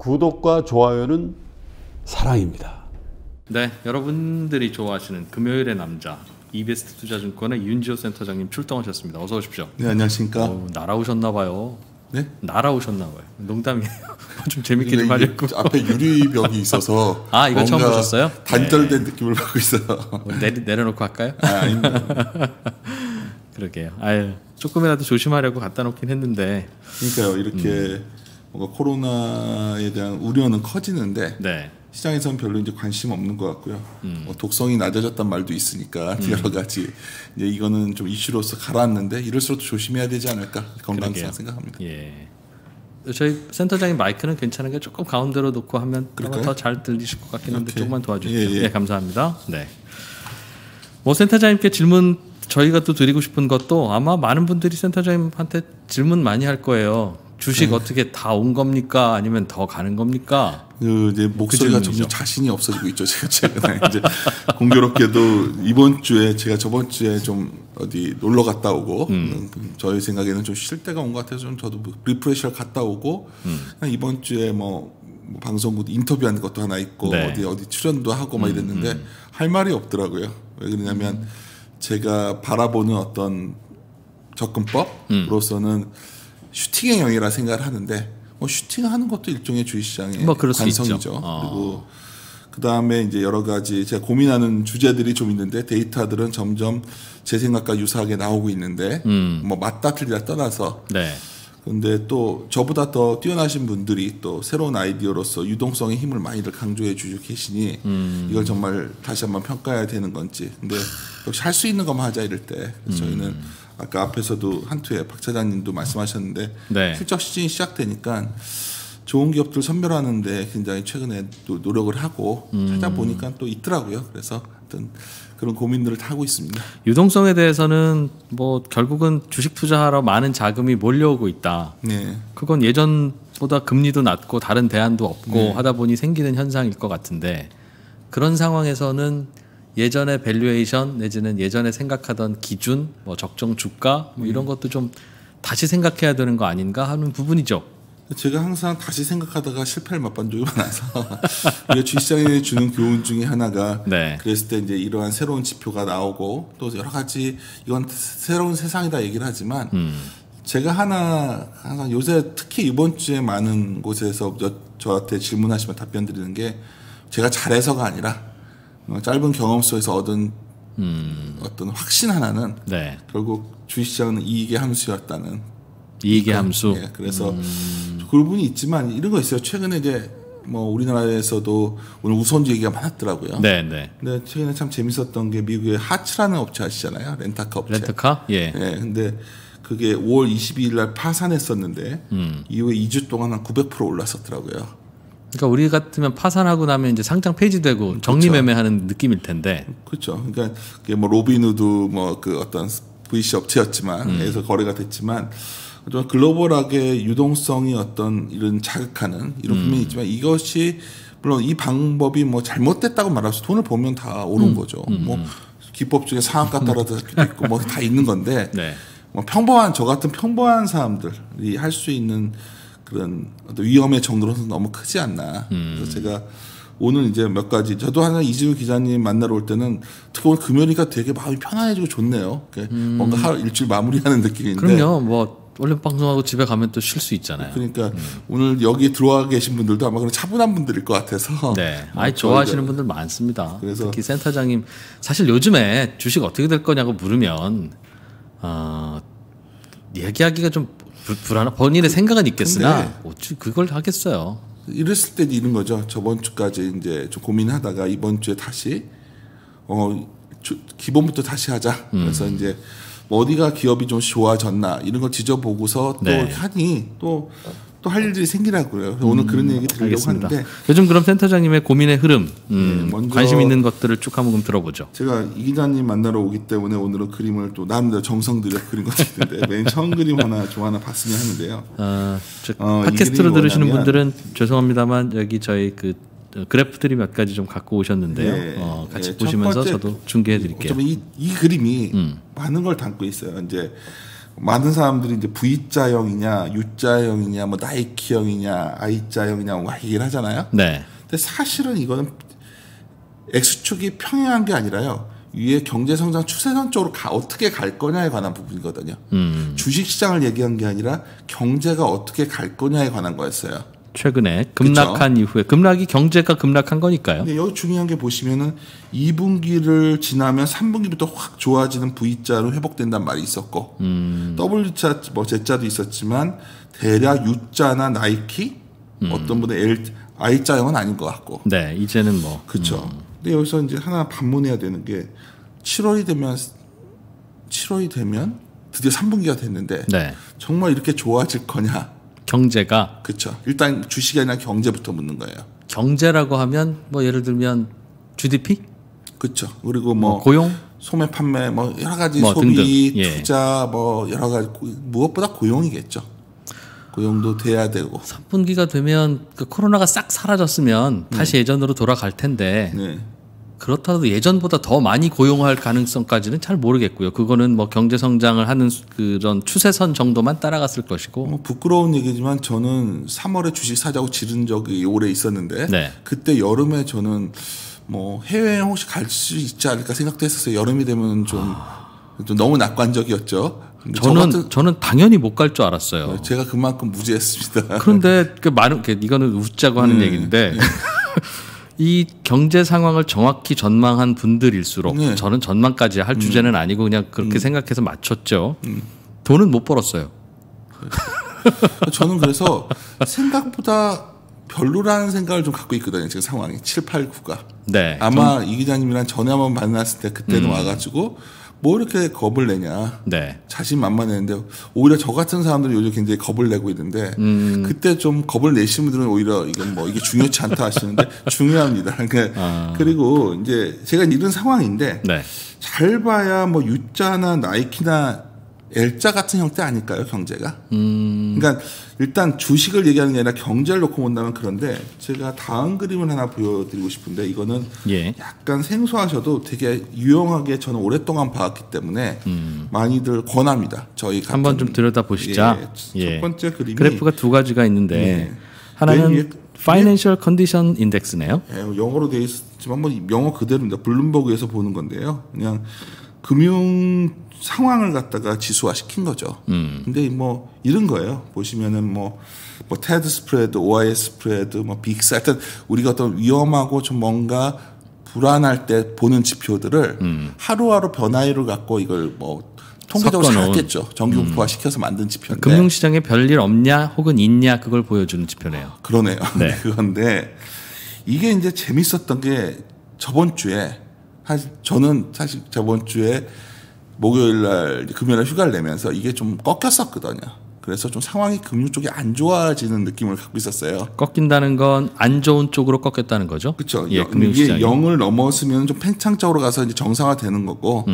구독과 좋아요는 사랑입니다. 네, 여러분들이 좋아하시는 금요일의 남자 이베스트 투자증권의 윤지호 센터장님 출동하셨습니다. 어서 오십시오. 네, 안녕하십니까. 날아오셨나 봐요. 네? 날아오셨나 봐요. 농담이에요. 좀 재밌게 좀 하려고. 앞에 유리벽이 있어서 아, 이거 처음 보셨어요? 단절된 느낌을 받고 있어요. 내려놓고 할까요? 아닙니다. 그러게요. 아유, 조금이라도 조심하려고 갖다 놓긴 했는데. 그러니까요. 이렇게 뭔가 코로나에 대한 우려는 커지는데 네. 시장에서는 별로 이제 관심 없는 것 같고요. 독성이 낮아졌단 말도 있으니까 여러 가지 이제 이거는 좀 이슈로서 가라앉는데 이럴수록 조심해야 되지 않을까 건강상 생각합니다. 예. 저희 센터장님 마이크는 괜찮은데 조금 가운데로 놓고 하면 더 잘 들리실 것 같긴 한데 조금만 도와주십시오. 예, 감사합니다. 네. 뭐 센터장님께 질문 저희가 또 드리고 싶은 것도 아마 많은 분들이 센터장님한테 질문 많이 할 거예요. 주식 어떻게 다 온 겁니까? 아니면 더 가는 겁니까? 이제 목소리가 점점 자신이 없어지고 있죠. 제가 최근에 이제 공교롭게도 이번 주에 제가 저번 주에 좀 어디 놀러 갔다 오고 저희 생각에는 좀 쉴 때가 온 것 같아서 좀 저도 리프레시를 갔다 오고 이번 주에 뭐 방송국 인터뷰하는 것도 하나 있고 네. 어디 출연도 하고 막 이랬는데 할 말이 없더라고요. 왜 그러냐면 제가 바라보는 어떤 접근법으로서는 슈팅의 영이라 생각을 하는데 슈팅하는 것도 일종의 주식시장의 관성이죠. 그리고 그 다음에 이제 여러 가지 제가 고민하는 주제들이 좀 있는데 데이터들은 점점 제 생각과 유사하게 나오고 있는데 뭐 맞다 틀리다 떠나서 네. 근데 또 저보다 더 뛰어나신 분들이 또 새로운 아이디어로서 유동성의 힘을 많이들 강조해 주시고 계시니 이걸 정말 다시 한번 평가해야 되는 건지 근데 역시 할 수 있는 것만 하자 이럴 때 저희는 아까 앞에서도 한투에 박 차장님도 말씀하셨는데 네. 실적 시즌이 시작되니까 좋은 기업들 선별하는데 굉장히 최근에 또 노력을 하고 찾아보니까 또 있더라고요. 그래서 하여튼 그런 고민들을 다 하고 있습니다. 유동성에 대해서는 뭐 결국은 주식 투자하러 많은 자금이 몰려오고 있다. 네. 그건 예전보다 금리도 낮고 다른 대안도 없고 네. 하다 보니 생기는 현상일 것 같은데 그런 상황에서는 예전의 밸류에이션 내지는 예전에 생각하던 기준, 뭐 적정 주가 뭐 이런 것도 좀 다시 생각해야 되는 거 아닌가 하는 부분이죠. 제가 항상 다시 생각하다가 실패를 맛본 적이 많아서 우리가 주식시장에 주는 교훈 중에 하나가 네. 그랬을 때 이제 이러한 새로운 지표가 나오고 또 여러 가지 이건 새로운 세상이다 얘기를 하지만 제가 항상 요새 특히 이번 주에 많은 곳에서 저한테 질문하시면 답변 드리는 게 제가 잘해서가 아니라 짧은 경험 속에서 얻은 어떤 확신 하나는 네. 결국 주식시장은 이익의 함수였다는 이익의 함수. 예, 그래서 그 부분이 있지만 이런 거 있어요. 최근에 이제 뭐 우리나라에서도 오늘 우선주 얘기가 많았더라고요. 네, 네. 근데 최근에 참 재밌었던 게 미국의 하츠라는 업체 아시잖아요. 렌터카 업체. 렌터카? 예. 예. 근데 그게 5월 22일 날 파산했었는데 이후에 2주 동안 한 900% 올랐었더라고요. 그러니까 우리 같으면 파산하고 나면 이제 상장 폐지되고 정리매매하는 느낌일 텐데. 그렇죠. 그러니까 그게 뭐 로빈후드 뭐 그 어떤 VC 업체였지만 그래서 거래가 됐지만 좀 글로벌하게 유동성이 어떤 이런 자극하는 이런 부분이 있지만 이것이 물론 이 방법이 뭐 잘못됐다고 말할 수 돈을 보면 다 옳은 거죠. 뭐 기법 중에 상한가 따라서 있고 뭐 다 있는 건데 네. 뭐 저 같은 평범한 사람들이 할 수 있는 그런 어떤 위험의 정도로는 너무 크지 않나. 그래서 제가 오늘 이제 몇 가지 저도 항상 이진우 기자님 만나러 올 때는 특히 오늘 금요일이니까 되게 마음이 편안해지고 좋네요. 뭔가 일주일 마무리하는 느낌인데. 그럼요. 뭐 원래 방송하고 집에 가면 또 쉴 수 있잖아요. 그러니까 오늘 여기 들어와 계신 분들도 아마 그런 차분한 분들일 것 같아서. 네. 좋아하시는 분들 많습니다. 그래서 특히 센터장님 사실 요즘에 주식 어떻게 될 거냐고 물으면 얘기하기가 좀 불안한 본인의 생각은 있겠으나 어찌 그걸 하겠어요. 이랬을 때 이런 거죠. 저번 주까지 이제 좀 고민하다가 이번 주에 다시 기본부터 다시 하자. 그래서 이제 뭐 어디가 기업이 좀 좋아졌나 이런 걸 지져보고서 또 하니 또 할 일이 생기라고요. 오늘 그런 얘기 드리려고 알겠습니다. 하는데 요즘 그럼 센터장님의 고민의 흐름 먼저 관심 있는 것들을 쭉 한번 들어보죠. 제가 이 기자님 만나러 오기 때문에 오늘은 그림을 또 나름대로 정성 들여 그린 것 같은데 맨 처음 그림 하나 봤으면 하는데요. 팟캐스트로 들으시는 분들은 죄송합니다만 여기 저희 그 그래프들이 몇 가지 좀 갖고 오셨는데요. 같이 보시면서 저도 중계해 드릴게요. 이 그림이 많은 걸 담고 있어요. 이제 많은 사람들이 이제 V자형이냐, U자형이냐, 뭐 나이키형이냐, I자형이냐 뭐 얘기를 하잖아요. 네. 근데 사실은 이거는 X축이 평행한 게 아니라요. 위에 경제 성장 추세선 쪽으로 어떻게 갈 거냐에 관한 부분이거든요. 주식 시장을 얘기한 게 아니라 경제가 어떻게 갈 거냐에 관한 거였어요. 최근에 급락한 그쵸? 이후에 급락이 경제가 급락한 거니까요. 근데 여기 중요한 게 보시면은 2분기를 지나면 3분기부터 확 좋아지는 V자로 회복된다는 말이 있었고 W자 뭐 Z자도 있었지만 대략 U자나 나이키 어떤 분의 I자형은 아닌 것 같고. 네, 이제는 뭐 그렇죠. 근데 여기서 이제 하나 반문해야 되는 게 7월이 되면 드디어 3분기가 됐는데 네. 정말 이렇게 좋아질 거냐? 경제가 그렇죠. 일단 주식이 아니라 경제부터 묻는 거예요. 경제라고 하면 뭐 예를 들면 GDP? 그렇죠. 그리고 뭐 고용, 소매 판매 뭐 여러 가지 뭐 소비, 등등. 투자 뭐 여러 가지 무엇보다 고용이겠죠. 고용도 돼야 되고. 3분기가 되면 그 코로나가 싹 사라졌으면 다시 예전으로 돌아갈 텐데 네. 그렇다고 예전보다 더 많이 고용할 가능성까지는 잘 모르겠고요. 그거는 뭐 경제 성장을 하는 그런 추세선 정도만 따라갔을 것이고. 뭐 부끄러운 얘기지만 저는 3월에 주식 사자고 지른 적이 오래 있었는데 네. 그때 여름에 저는 뭐 해외여행 혹시 갈 수 있지 않을까 생각도 했었어요. 여름이 되면 좀 너무 낙관적이었죠. 저는 당연히 못 갈 줄 알았어요. 제가 그만큼 무지했습니다. 그런데 그 말은 이거는 웃자고 하는 얘기인데 이 경제 상황을 정확히 전망한 분들일수록 저는 전망까지 할 주제는 아니고 그냥 그렇게 생각해서 맞췄죠. 돈은 못 벌었어요. 저는 그래서 생각보다 별로라는 생각을 좀 갖고 있거든요. 지금 상황이 7, 8, 9가. 네. 아마 이 기자님이랑 전에 한번 만났을 때 그때는 와가지고 뭐 이렇게 겁을 내냐. 네. 자신만만했는데 오히려 저 같은 사람들이 요즘 굉장히 겁을 내고 있는데 그때 좀 겁을 내시는 분들은 오히려 이건 뭐 이게 중요치 않다 하시는데 중요합니다. 그러니까 그리고 이제 제가 이런 상황인데 네. 잘 봐야 뭐 U자나 나이키나 L자 같은 형태 아닐까요, 경제가? 그러니까 일단 주식을 얘기하는 게 아니라 경제를 놓고 본다면 그런데 제가 다음 그림을 하나 보여드리고 싶은데 이거는 약간 생소하셔도 되게 유용하게 저는 오랫동안 봐왔기 때문에 많이들 권합니다. 저희 같은 한번 좀 들여다 보시죠. 첫 번째 그림이 그래프가 두 가지가 있는데 하나는 Financial Condition Index네요. 영어로 되어 있지만 뭐 영어 그대로입니다. 블룸버그에서 보는 건데요. 그냥 금융 상황을 갖다가 지수화 시킨 거죠. 근데 뭐 이런 거예요. 보시면은 뭐 테드 스프레드, OIS 스프레드, 뭐 빅스, 하여튼 우리가 어떤 위험하고 좀 뭔가 불안할 때 보는 지표들을 하루하루 변화율을 갖고 이걸 뭐 통계적으로 샀겠죠. 정규분포화 시켜서 만든 지표인데. 금융시장에 별일 없냐 혹은 있냐 그걸 보여주는 지표네요. 그러네요. 네. 그건데 이게 이제 재밌었던 게 저번 주에 저는 사실 저번 주에 목요일 날 금요일 날 휴가를 내면서 이게 좀 꺾였었거든요. 그래서 좀 상황이 금융 쪽이 안 좋아지는 느낌을 갖고 있었어요. 꺾인다는 건 안 좋은 쪽으로 꺾였다는 거죠? 그렇죠. 이게 0을 넘었으면 좀 팽창적으로 가서 이제 정상화되는 거고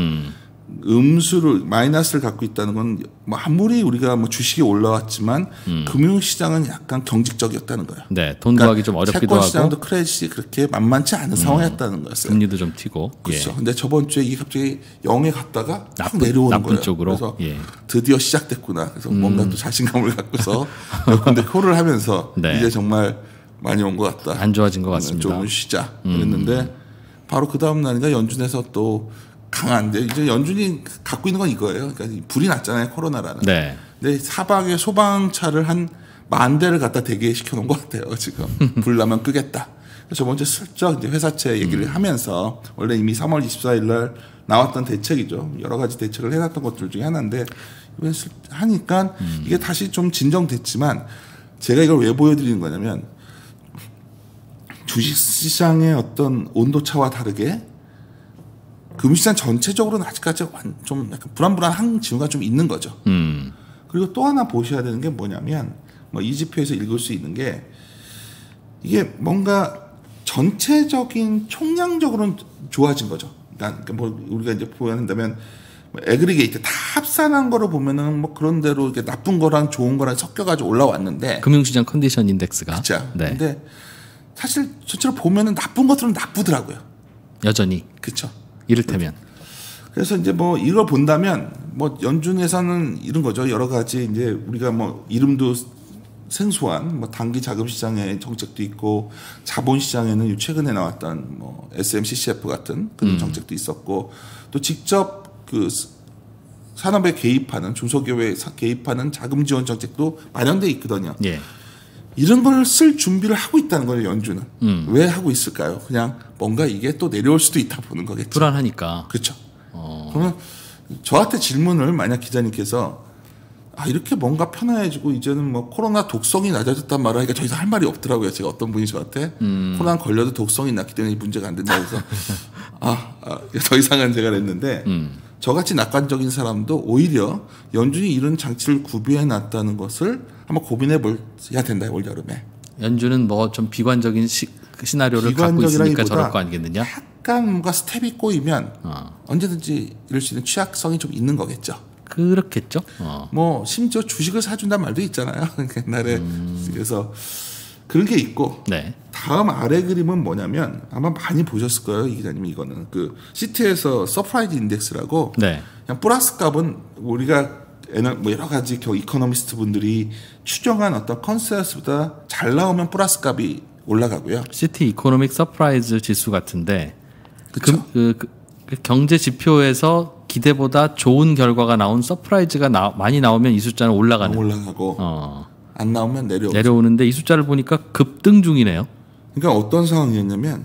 음수를 마이너스를 갖고 있다는 건 아무리 우리가 뭐 주식이 올라왔지만 금융시장은 약간 경직적이었다는 거예요. 네, 돈 구하기 좀 어렵기도 하고. 채권 시장도 크레딧이 그렇게 만만치 않은 상황이었다는 거였어요. 금리도 좀 튀고. 그렇죠. 근데 저번 주에 이게 갑자기 0에 갔다가 내려오는 나쁜 거예요. 쪽으로. 그래서 드디어 시작됐구나. 그래서 뭔가 또 자신감을 갖고서 근데 코를 하면서 이제 정말 많이 온 것 같다. 안 좋아진 것 같습니다. 좀 쉬자. 그랬는데 바로 그 다음 날인가 연준에서 또 강한데 이제 연준이 갖고 있는 건 이거예요. 그러니까 불이 났잖아요, 코로나라는. 네. 근데 사방에 소방차를 한 10,000대를 갖다 대기시켜 놓은 것 같아요, 지금. 불 나면 끄겠다. 저번 주에 슬쩍 이제 회사채 얘기를 하면서 원래 이미 3월 24일 날 나왔던 대책이죠. 여러 가지 대책을 해놨던 것들 중에 하나인데 이번에 하니까 이게 다시 좀 진정됐지만 제가 이걸 왜 보여드리는 거냐면 주식시장의 어떤 온도차와 다르게 금융시장 전체적으로는 아직까지 좀 약간 불안불안한 징후가 좀 있는 거죠. 그리고 또 하나 보셔야 되는 게 뭐냐면 뭐 이 지표에서 읽을 수 있는 게 이게 뭔가 전체적인 총량적으로는 좋아진 거죠. 그러니까 뭐 우리가 이제 보여낸다면 에그리게이트 다 합산한 거로 보면은 뭐 그런 대로 이렇게 나쁜 거랑 좋은 거랑 섞여가지고 올라왔는데 금융시장 컨디션 인덱스가. 그렇죠. 네. 근데 사실 전체로 보면은 나쁜 것들은 나쁘더라고요. 여전히. 그렇죠. 이를테면 그래서 이제 뭐 이걸 본다면 뭐 연준에서는 이런 거죠. 여러 가지 이제 우리가 뭐 이름도 생소한 뭐 단기 자금 시장의 정책도 있고 자본 시장에는 최근에 나왔던 뭐 SMCCF 같은 그런 정책도 있었고 또 직접 그 산업에 개입하는 중소기업에 개입하는 자금 지원 정책도 마련돼 있거든요. 예. 이런 걸 쓸 준비를 하고 있다는 거예요, 연준은. 왜 하고 있을까요? 그냥 뭔가 이게 또 내려올 수도 있다 보는 거겠죠. 불안하니까. 그렇죠. 그러면 저한테 질문을 만약 기자님께서 이렇게 뭔가 편안해지고 이제는 뭐 코로나 독성이 낮아졌단 말을 하니까 더 이상 할 말이 없더라고요. 제가 어떤 분이 저한테 코로나 걸려도 독성이 낮기 때문에 문제가 안 된다 해서 더 이상은 제가 했는데 저같이 낙관적인 사람도 오히려 연준이 이런 장치를 구비해 놨다는 것을 한번 고민해 봐야 된다 올 여름에. 연준은 뭐 좀 비관적인 시나리오를 갖고 있으니까 저럴 거 아니겠느냐? 약간 뭔가 스텝이 꼬이면 언제든지 이럴 수 있는 취약성이 좀 있는 거겠죠. 그렇겠죠. 뭐 심지어 주식을 사준다는 말도 있잖아요. 옛날에 그래서 그런 게 있고. 네. 다음 아래 그림은 뭐냐면 아마 많이 보셨을 거예요, 이 기자님. 이거는 그 시트에서 서프라이즈 인덱스라고. 네. 그냥 플러스 값은 우리가 뭐 여러 가지 이코노미스트 분들이 추정한 어떤 컨센서스보다 잘 나오면 플러스 값이 올라가고요. 시티 이코노믹 서프라이즈 지수 같은데 그 경제 지표에서 기대보다 좋은 결과가 나온 서프라이즈가 많이 나오면 이 숫자는 올라가고 안 나오면 내려오는데 이 숫자를 보니까 급등 중이네요. 그러니까 어떤 상황이었냐면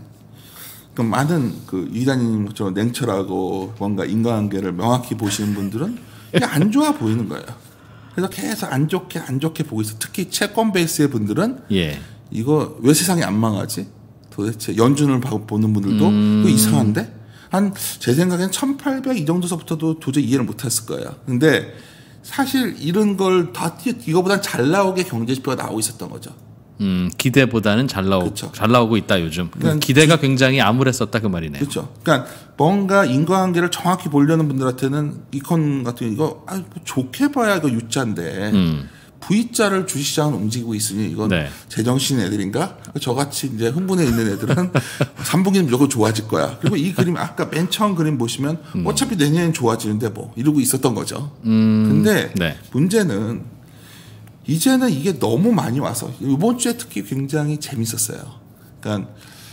많은 이단님처럼 냉철하고 뭔가 인과관계를 명확히 보시는 분들은 이게 안 좋아 보이는 거예요. 그래서 계속 안 좋게 보고 있어. 특히 채권 베이스의 분들은 이거 왜 세상이 안 망하지? 도대체 연준을 보는 분들도 이거 이상한데? 제 생각엔 1800 이 정도서부터도 도저히 이해를 못했을 거예요. 근데 사실 이런 걸 다 이거보다 잘 나오게 경제지표가 나오고 있었던 거죠. 기대보다는 잘 나오고 있다 요즘. 그러니까 기대가 굉장히 암울했었다 그 말이네요. 그렇죠. 그러니까 뭔가 인과관계를 정확히 보려는 분들한테는 이콘 같은 이거 뭐 좋게 봐야 이거 U자인데 V자를 주식시장은 움직이고 있으니 이건 제정신 애들인가? 저같이 이제 흥분해 있는 애들은 3분기는 무조건 좋아질 거야. 그리고 이 그림 아까 맨 처음 그림 보시면 어차피 내년엔 좋아지는데 뭐 이러고 있었던 거죠. 근데 문제는 이제는 이게 너무 많이 와서 이번 주에 특히 굉장히 재밌었어요. 그러니까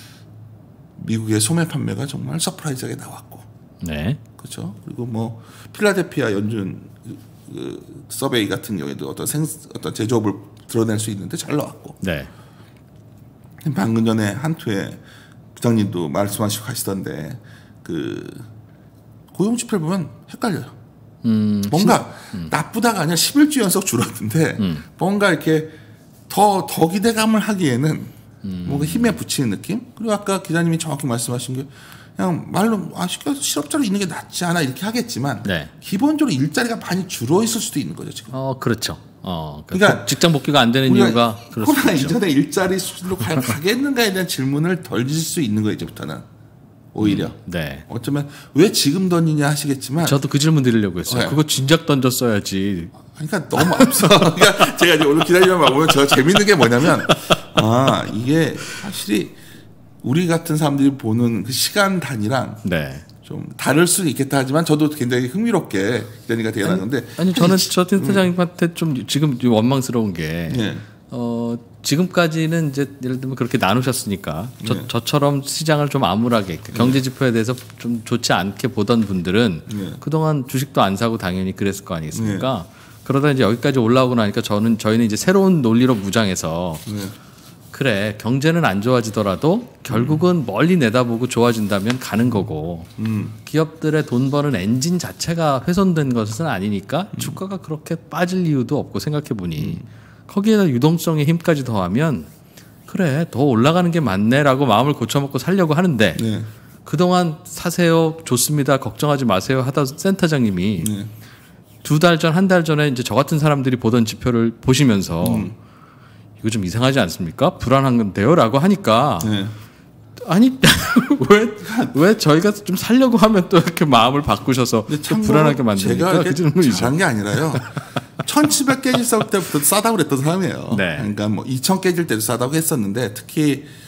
미국의 소매 판매가 정말 서프라이즈하게 나왔고, 그렇죠. 그리고 뭐 필라델피아 연준 서베이 같은 경우에도 어떤 제조업을 드러낼 수 있는데 잘 나왔고, 방금 전에 한투의 부장님도 말씀하시고 가시던데 고용 지표를 보면 헷갈려요. 뭔가 나쁘다가 아니라 11주 연속 줄었는데 뭔가 이렇게 더 기대감을 하기에는 뭔가 힘에 부치는 느낌? 그리고 아까 기자님이 정확히 말씀하신 게 그냥 말로 쉽게 해서 실업자로 있는 게 낫지 않아 이렇게 하겠지만 기본적으로 일자리가 많이 줄어 있을 수도 있는 거죠 지금. 그렇죠. 그러니까 직장 복귀가 안 되는 이유가 코로나 이전에 일자리 수준으로 가겠는가에 대한 질문을 덜 지을 수 있는 거예요 이제부터는. 오히려 어쩌면 왜 지금 던지냐 하시겠지만 저도 그 질문 드리려고 했어요. 그거 진작 던졌어야지. 그러니까 너무 앞서. 그러니까 제가 이제 오늘 기다리면 보면 제가 재밌는 게 뭐냐면 이게 확실히 우리 같은 사람들이 보는 그 시간 단위랑 좀 다를 수는 있겠다 하지만 저도 굉장히 흥미롭게 기자님과 대화하는데 아니 저는 저 센터장님한테 좀 지금 원망스러운 게 지금까지는 이제 예를 들면 그렇게 나누셨으니까 저처럼 시장을 좀 암울하게 경제 지표에 대해서 좀 좋지 않게 보던 분들은 그동안 주식도 안 사고 당연히 그랬을 거 아니겠습니까? 그러다 이제 여기까지 올라오고 나니까 저희는 이제 새로운 논리로 무장해서 그래 경제는 안 좋아지더라도 결국은 멀리 내다보고 좋아진다면 가는 거고 기업들의 돈 버는 엔진 자체가 훼손된 것은 아니니까 주가가 그렇게 빠질 이유도 없고 생각해 보니 거기에다 유동성의 힘까지 더하면 그래 더 올라가는 게 맞네라고 마음을 고쳐먹고 살려고 하는데 그동안 사세요 좋습니다 걱정하지 마세요 하던 센터장님이 2달 전, 1달 전에 이제 저 같은 사람들이 보던 지표를 보시면서 이거 좀 이상하지 않습니까? 불안한 건데요? 라고 하니까 아니 왜 저희가 좀 살려고 하면 또 이렇게 마음을 바꾸셔서 불안하게 만듭니까? 제가 이렇게 잘한 게 아니라요. 1700 깨질 때부터 싸다고 그랬던 사람이에요. 그러니까 뭐 2000 깨질 때도 싸다고 했었는데 특히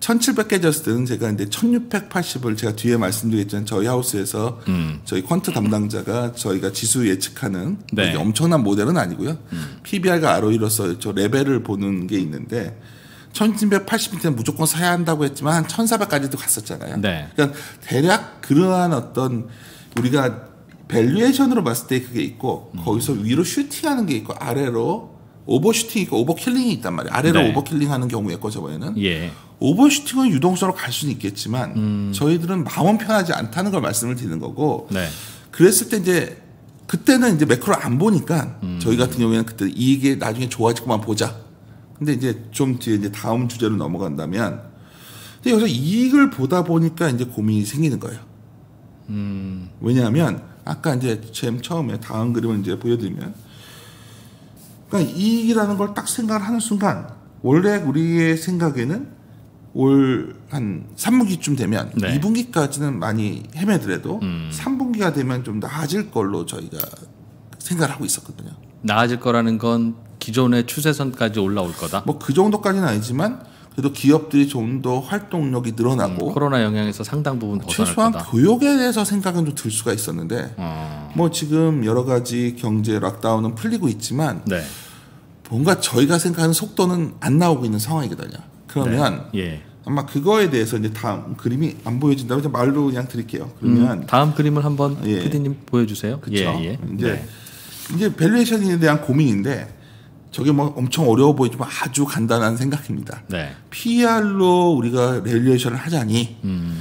1700 깨졌을 때는 제가 이제 1680을 제가 뒤에 말씀드렸잖아요. 저희 하우스에서 저희 퀀트 담당자가 저희가 지수 예측하는 네. 엄청난 모델은 아니고요. PBR과 ROE로서 저 레벨을 보는 게 있는데 1780때는 무조건 사야 한다고 했지만 한 1400까지도 갔었잖아요. 네. 그러니까 대략 그러한 어떤 우리가 밸류에이션으로 봤을 때 그게 있고 거기서 위로 슈팅하는 게 있고 아래로 오버슈팅이 있고 오버킬링이 있단 말이에요. 아래로 네. 오버킬링하는 경우였고 저번에는 예. 오버슈팅은 유동성으로 갈 수는 있겠지만 저희들은 마음은 편하지 않다는 걸 말씀을 드리는 거고 네. 그랬을 때 이제 그때는 이제 매크로 안 보니까 저희 같은 경우에는 그때 이익이 나중에 좋아질 것만 보자. 근데 이제 좀 뒤에 이제 다음 주제로 넘어간다면 근데 여기서 이익을 보다 보니까 이제 고민이 생기는 거예요. 왜냐하면 아까 이제 제일 처음에 다음 그림을 이제 보여드리면 그러니까 이익이라는 걸 딱 생각을 하는 순간 원래 우리의 생각에는 올 한 3분기쯤 되면 네. 2분기까지는 많이 헤매더라도 3분기가 되면 좀 나아질 걸로 저희가 생각을 하고 있었거든요. 나아질 거라는 건 기존의 추세선까지 올라올 거다. 뭐 그 정도까지는 아니지만 그래도 기업들이 좀 더 활동력이 늘어나고 코로나 영향에서 상당 부분 벗어날 최소한 거다. 교육에 대해서 생각은 좀 들 수가 있었는데 뭐 지금 여러 가지 경제 락다운은 풀리고 있지만 네. 뭔가 저희가 생각하는 속도는 안 나오고 있는 상황이거든요. 그러면 네. 예. 아마 그거에 대해서 이제 다음 그림이 안 보여진다면 이제 말로 그냥 드릴게요. 그러면 다음 그림을 한번 예. PD님 보여주세요. 그렇죠. 예. 이제 밸류에이션에 대한 고민인데 저게 뭐 엄청 어려워 보이지만 아주 간단한 생각입니다. 네. PER로 우리가 밸류에이션을 하자니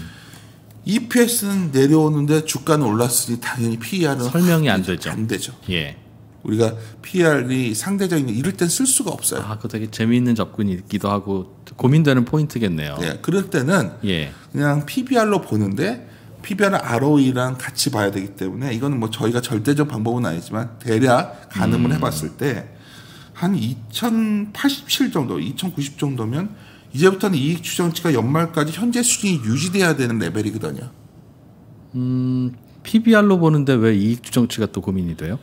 EPS는 내려오는데 주가는 올랐으니 당연히 PER은 설명이 안 되죠. 안 되죠. 예. 우리가 PER이 상대적인 게 이럴 땐 쓸 수가 없어요. 아, 그거 되게 재미있는 접근이기도 하고 고민되는 포인트겠네요. 네, 그럴 때는 예. 그냥 PBR로 보는데 PBR은 ROE랑 같이 봐야 되기 때문에 이거는 뭐 저희가 절대적 방법은 아니지만 대략 가늠을 해봤을 때 한 2087 정도, 2090 정도면 이제부터는 이익 추정치가 연말까지 현재 수준이 유지돼야 되는 레벨이거든요. PBR로 보는데 왜 이익 추정치가 또 고민이 돼요?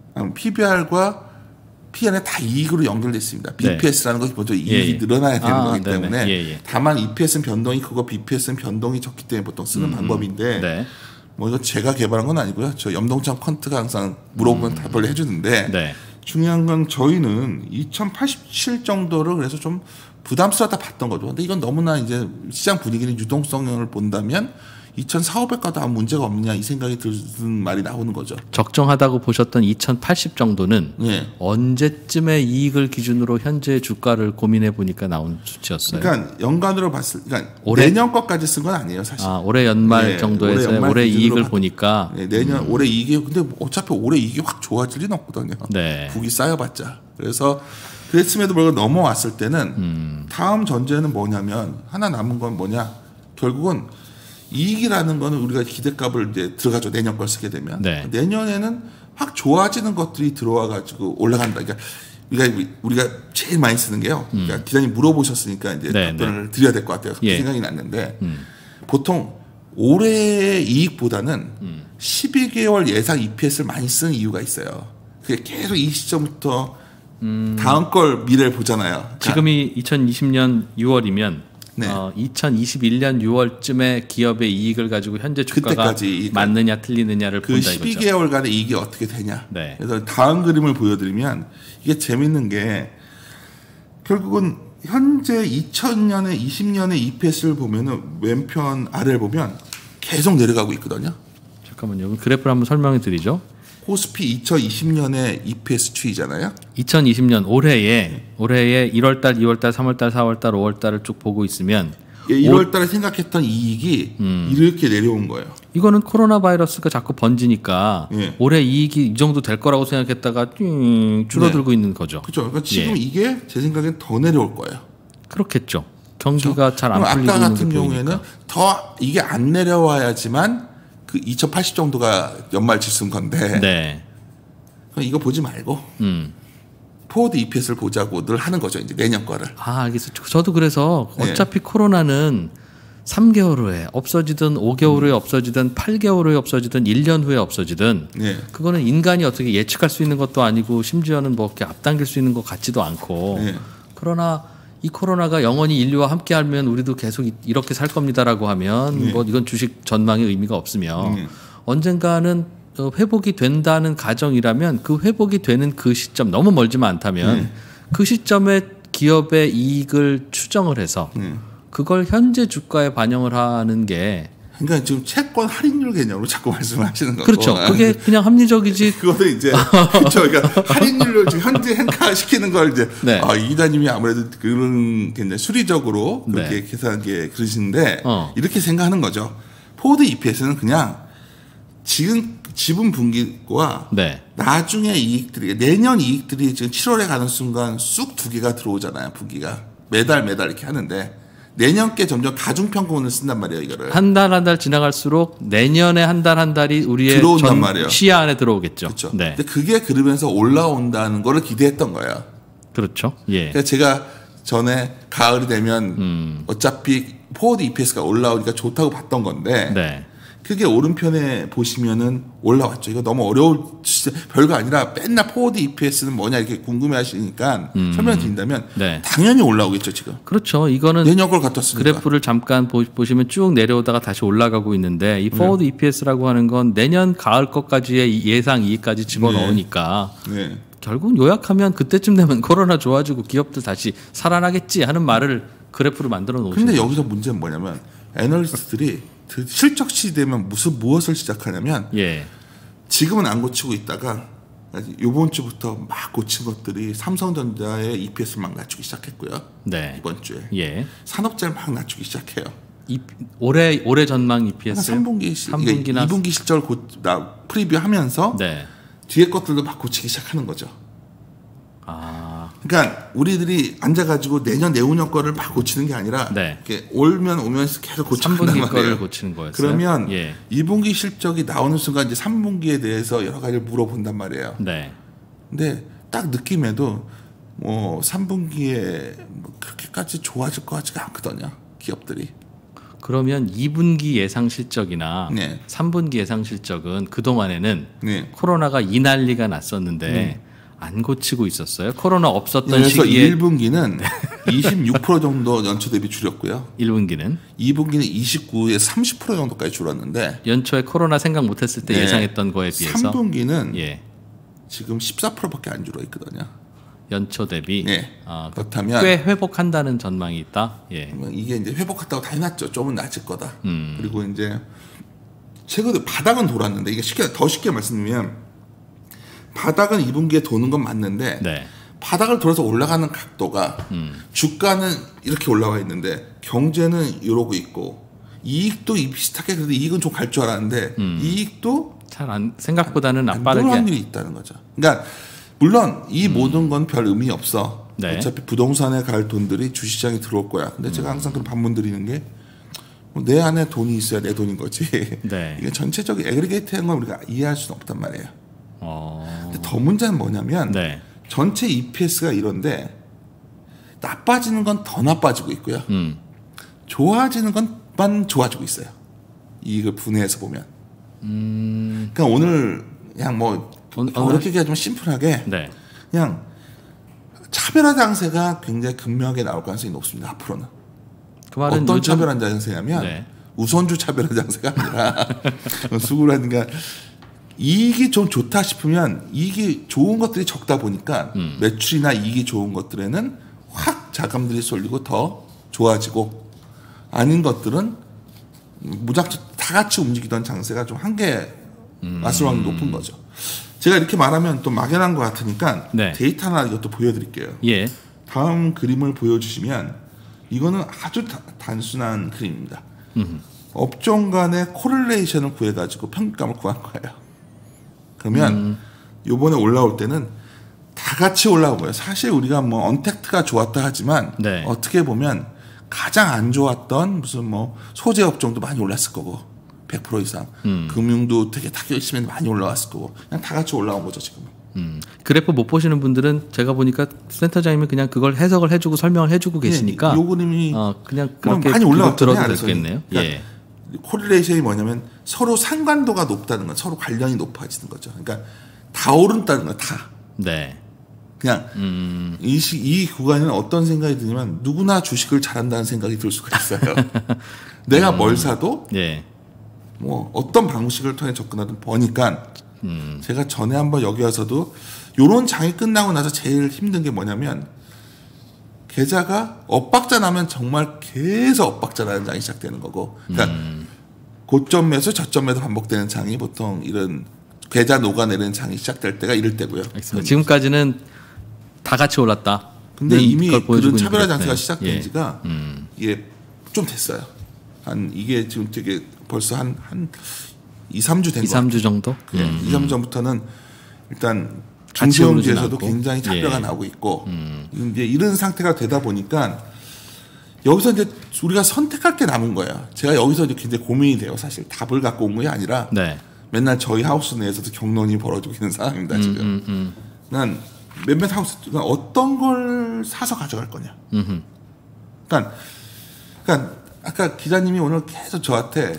PBR과 PN에 다 이익으로 연결돼 있습니다. 네. BPS라는 것이 먼저 이익이 늘어나야 되는 거기 네네. 때문에 예. 다만 EPS는 변동이 크고 BPS는 변동이 적기 때문에 보통 쓰는 방법인데 네. 뭐 이거 제가 개발한 건 아니고요. 저 염동창 퀀트가 항상 물어보면 답을 해주는데 네. 중요한 건 저희는 2087 정도를 그래서 좀 부담스럽다 봤던 거죠. 근데 이건 너무나 이제 시장 분위기는 유동성을 본다면 2,400 가도 아무 문제가 없느냐 이 생각이 드는 말이 나오는 거죠. 적정하다고 보셨던 2080 정도는 예. 언제쯤의 이익을 기준으로 현재 주가를 고민해 보니까 나온 수치였어요. 그러니까 연간으로 봤을, 그러니까 올해? 내년 것까지 쓴 건 아니에요, 사실. 아, 올해 연말 네, 정도에서 올해 연말 올해 기준으로 이익을 봤- 보니까 네, 내년 올해 이익이 근데 어차피 올해 이익이 확 좋아질 리는 없거든요. 네. 국이 쌓여봤자. 그래서 그랬음에도 불구하고 넘어왔을 때는 다음 전제는 뭐냐면 하나 남은 건 뭐냐? 결국은 이익이라는 거는 우리가 기대값을 이제 들어가죠. 내년 걸 쓰게 되면 네. 내년에는 확 좋아지는 것들이 들어와 가지고 올라간다. 그러니까 우리가 제일 많이 쓰는 게요. 그러니까 기자님 물어보셨으니까 이제 네, 답변을 드려야 될 것 같아요. 예. 생각이 났는데 보통 올해의 이익보다는 12개월 예상 EPS를 많이 쓰는 이유가 있어요. 그게 계속 이 시점부터 다음 걸 미래를 보잖아요. 그러니까 지금이 2020년 6월이면 네. 2021년 6월쯤에 기업의 이익을 가지고 현재 주가가 그때까지 맞느냐 틀리느냐를 그 본다 이거죠. 12개월간의 이익이 어떻게 되냐. 네. 그래서 다음 그림을 보여드리면 이게 재밌는 게 결국은 현재 2000년에 20년의 EPS를 보면은 왼편 아래를 보면 계속 내려가고 있거든요. 잠깐만요. 그래프를 한번 설명해 드리죠. 코스피 2020년의 EPS 추이잖아요. 2020년 올해에 1월달, 2월달, 3월달, 4월달, 5월달을 쭉 보고 있으면 1월달에 생각했던 이익이 이렇게 내려온 거예요. 이거는 코로나 바이러스가 자꾸 번지니까 예. 올해 이익이 이 정도 될 거라고 생각했다가 줄어들고 있는 거죠. 그렇죠. 그러니까 지금 예. 이게 제 생각엔 더 내려올 거예요. 그렇겠죠. 경기가 잘 안 그럼 풀리고 아까 있는 게 같은 경우에는 보이니까. 더 이게 안 내려와야지만 그 2080 정도가 연말 지수인 건데 네. 그럼 이거 보지 말고 포워드 EPS를 보자고 늘 하는 거죠. 이제 내년 거를. 아, 알겠어요. 저도 그래서 네. 어차피 코로나는 3개월 후에 없어지든 5개월 후에 없어지든 8개월 후에 없어지든 1년 후에 없어지든 네. 그거는 인간이 어떻게 예측할 수 있는 것도 아니고 심지어는 뭐 이렇게 앞당길 수 있는 것 같지도 않고 네. 그러나 이 코로나가 영원히 인류와 함께하면 우리도 계속 이렇게 살 겁니다라고 하면 네. 뭐 이건 주식 전망의 의미가 없으며 언젠가는 회복이 된다는 가정이라면 그 회복이 되는 그 시점 너무 멀지만 않다면 그 시점에 기업의 이익을 추정을 해서 그걸 현재 주가에 반영을 하는 게 그러니까 지금 채권 할인율 개념으로 자꾸 말씀하시는 거고. 그렇죠. 그게 그냥 합리적이지. 그거는 이제 그렇죠. 그러니까 할인율을 지금 현재 행사시키는 걸 이제 네. 이다님이 아무래도 그런 굉장히 수리적으로 그렇게 네. 계산한 게 그러시는데 이렇게 생각하는 거죠. 포워드 EPS는 그냥 지금 지분 분기와 네. 나중에 이익들이 내년 이익들이 지금 7월에 가는 순간 쑥 두 개가 들어오잖아요. 분기가 매달 이렇게 하는데. 내년께 점점 가중평균을 쓴단 말이에요, 이거를. 한 달 한 달 지나갈수록 내년에 한 달이 우리의 들어온단 말이에요. 시야 안에 들어오겠죠. 그렇죠. 네. 근데 그게 그러면서 올라온다는 거를 기대했던 거예요. 그렇죠. 예. 그러니까 제가 전에 가을이 되면 어차피 포워드 EPS가 올라오니까 좋다고 봤던 건데 네. 그게 오른편에 보시면은 올라왔죠. 이거 너무 어려울 진짜 별거 아니라 맨날 포워드 EPS는 뭐냐 이렇게 궁금해하시니까 설명드린다면 네. 당연히 올라오겠죠 지금. 그렇죠. 이거는 내년 걸 갖다 쓰니까. 그래프를 잠깐 보시면 쭉 내려오다가 다시 올라가고 있는데 이 포워드 EPS라고 하는 건 내년 가을 것까지의 예상 이익까지 집어넣으니까 네. 결국 요약하면 그때쯤 되면 코로나 좋아지고 기업들 다시 살아나겠지 하는 말을 그래프로 만들어 놓으시는 근데 거죠. 여기서 문제는 뭐냐면 애널리스트들이 실적 시되면 무엇을 시작하냐면 예. 지금은 안 고치고 있다가 이번 주부터 막 고친 것들이 삼성전자의 EPS를 막 낮추기 시작했고요. 네. 이번 주에 예. 산업재를 막 낮추기 시작해요. 올해 전망 EPS 3분기나 2분기 실적을 프리뷰하면서 네. 뒤에 것들도 막 고치기 시작하는 거죠. 그러니까 우리들이 앉아가지고 내후년 거를 막 고치는 게 아니라 네. 이렇게 오면서 계속 고쳐간단 3분기 말이에요. 거를 고치는 거였어요. 그러면 예. 2분기 실적이 나오는 순간 이제 3분기에 대해서 여러 가지를 물어본단 말이에요. 네. 근데 딱 느낌에도 뭐 3분기에 뭐 그렇게까지 좋아질 것 같지가 않거든요. 기업들이. 그러면 2분기 예상 실적이나 네. 3분기 예상 실적은 그동안에는 네. 코로나가 이 난리가 났었는데 안 고치고 있었어요. 코로나 없었던 그래서 시기에 1분기는 26% 정도 연초 대비 줄였고요. 1분기는 2분기는 29에서 30% 정도까지 줄었는데 연초에 코로나 생각 못했을 때 네. 예상했던 거에 비해서 3분기는 예. 지금 14%밖에 안 줄어 있거든요. 연초 대비 네. 아, 그렇다면 꽤 회복한다는 전망이 있다. 예. 이게 이제 회복했다고 다 해놨죠. 좀은 낮을 거다. 그리고 이제 최근에 바닥은 돌았는데 이게 더 쉽게 말씀드리면 바닥은 2분기에 도는 건 맞는데 네. 바닥을 돌아서 올라가는 각도가 주가는 이렇게 올라와 있는데 경제는 이러고 있고 이익도 비슷하게 그래도 이익은 좀 갈 줄 알았는데 이익도 잘 안 생각보다는 안 안 빠르게 도는 확률이 있다는 거죠. 그러니까 물론 이 모든 건 별 의미 없어. 네. 어차피 부동산에 갈 돈들이 주시장에 들어올 거야. 근데 제가 항상 그런 반문 드리는 게 내 안에 돈이 있어야 내 돈인 거지. 네. 이게 전체적인 애그리게이트한 건 우리가 이해할 수는 없단 말이에요. 근데 더 문제는 뭐냐면 네. 전체 EPS가 이런데 나빠지는 건 더 나빠지고 있고요. 좋아지는 것만 좋아지고 있어요. 이익을 분해해서 보면. 그러니까 오늘 그냥 뭐 어렵게 얘기하지만 심플하게 네. 그냥 차별화 장세가 굉장히 극명하게 나올 가능성이 높습니다. 앞으로는. 그 말은 어떤 요즘 차별화 장세냐면 네. 우선주 차별화 장세가 아니라 수구라든가 이익이 좀 좋다 싶으면 이익이 좋은 것들이 적다 보니까 매출이나 이익이 좋은 것들에는 확 자금들이 쏠리고 더 좋아지고 아닌 것들은 무작정 다 같이 움직이던 장세가 좀 한계 맞을 확률이 높은 거죠. 제가 이렇게 말하면 또 막연한 것 같으니까 네. 데이터 하나 이것도 보여드릴게요. 예. 다음 그림을 보여주시면 이거는 아주 단순한 그림입니다. 업종 간의 코릴레이션을 구해가지고 평균감을 구한 거예요. 그러면 요번에 올라올 때는 다 같이 올라온 거예요. 사실 우리가 뭐 언택트가 좋았다 하지만 네. 어떻게 보면 가장 안 좋았던 무슨 뭐 소재 업종도 많이 올랐을 거고 100% 이상 금융도 되게 타격 있으면 많이 올라왔을 거고 그냥 다 같이 올라온 거죠 지금은. 그래프 못 보시는 분들은 제가 보니까 센터장님이 그냥 그걸 해석을 해주고 설명을 해주고 계시니까 요 그림이 그냥 그렇게 많이 올라왔잖아요, 들어도 아래서. 되겠네요. 그러니까 예. 코릴레이션이 뭐냐면 서로 상관도가 높다는 건 서로 관련이 높아지는 거죠. 그러니까 다 오른다는 거 다. 네. 그냥 이 구간에는 어떤 생각이 드냐면 누구나 주식을 잘한다는 생각이 들 수가 있어요. 내가 뭘 사도 예. 뭐 어떤 방식을 통해 접근하든 버니까 제가 전에 한번 여기 와서도 요런 장이 끝나고 나서 제일 힘든 게 뭐냐면 계좌가 엇박자 나면 정말 계속 엇박자 나는 장이 시작되는 거고 그러니까 고점에서 저점에서 반복되는 장이 보통 이런 계좌 녹아내리는 장이 시작될 때가 이럴 때고요. 지금까지는 다 같이 올랐다. 근데 이미 그런 차별화 장세가 네. 시작된 지가 이게 좀 됐어요. 이게 지금 되게 벌써 한 2, 3주 된 거 같아요. 2-3주 정도? 2, 3주 전부터는 일단 중소형주에서도 굉장히 차별화가 나오고 있고 이제 이런 상태가 되다 보니까 여기서 이제 우리가 선택할 게 남은 거예요. 제가 여기서 이제 굉장히 고민이 돼요. 사실 답을 갖고 온 게 아니라 네. 맨날 저희 하우스 내에서도 경론이 벌어지고 있는 상황입니다. 지금. 난 몇몇 하우스 어떤 걸 사서 가져갈 거냐. 그러니까 아까 기자님이 오늘 계속 저한테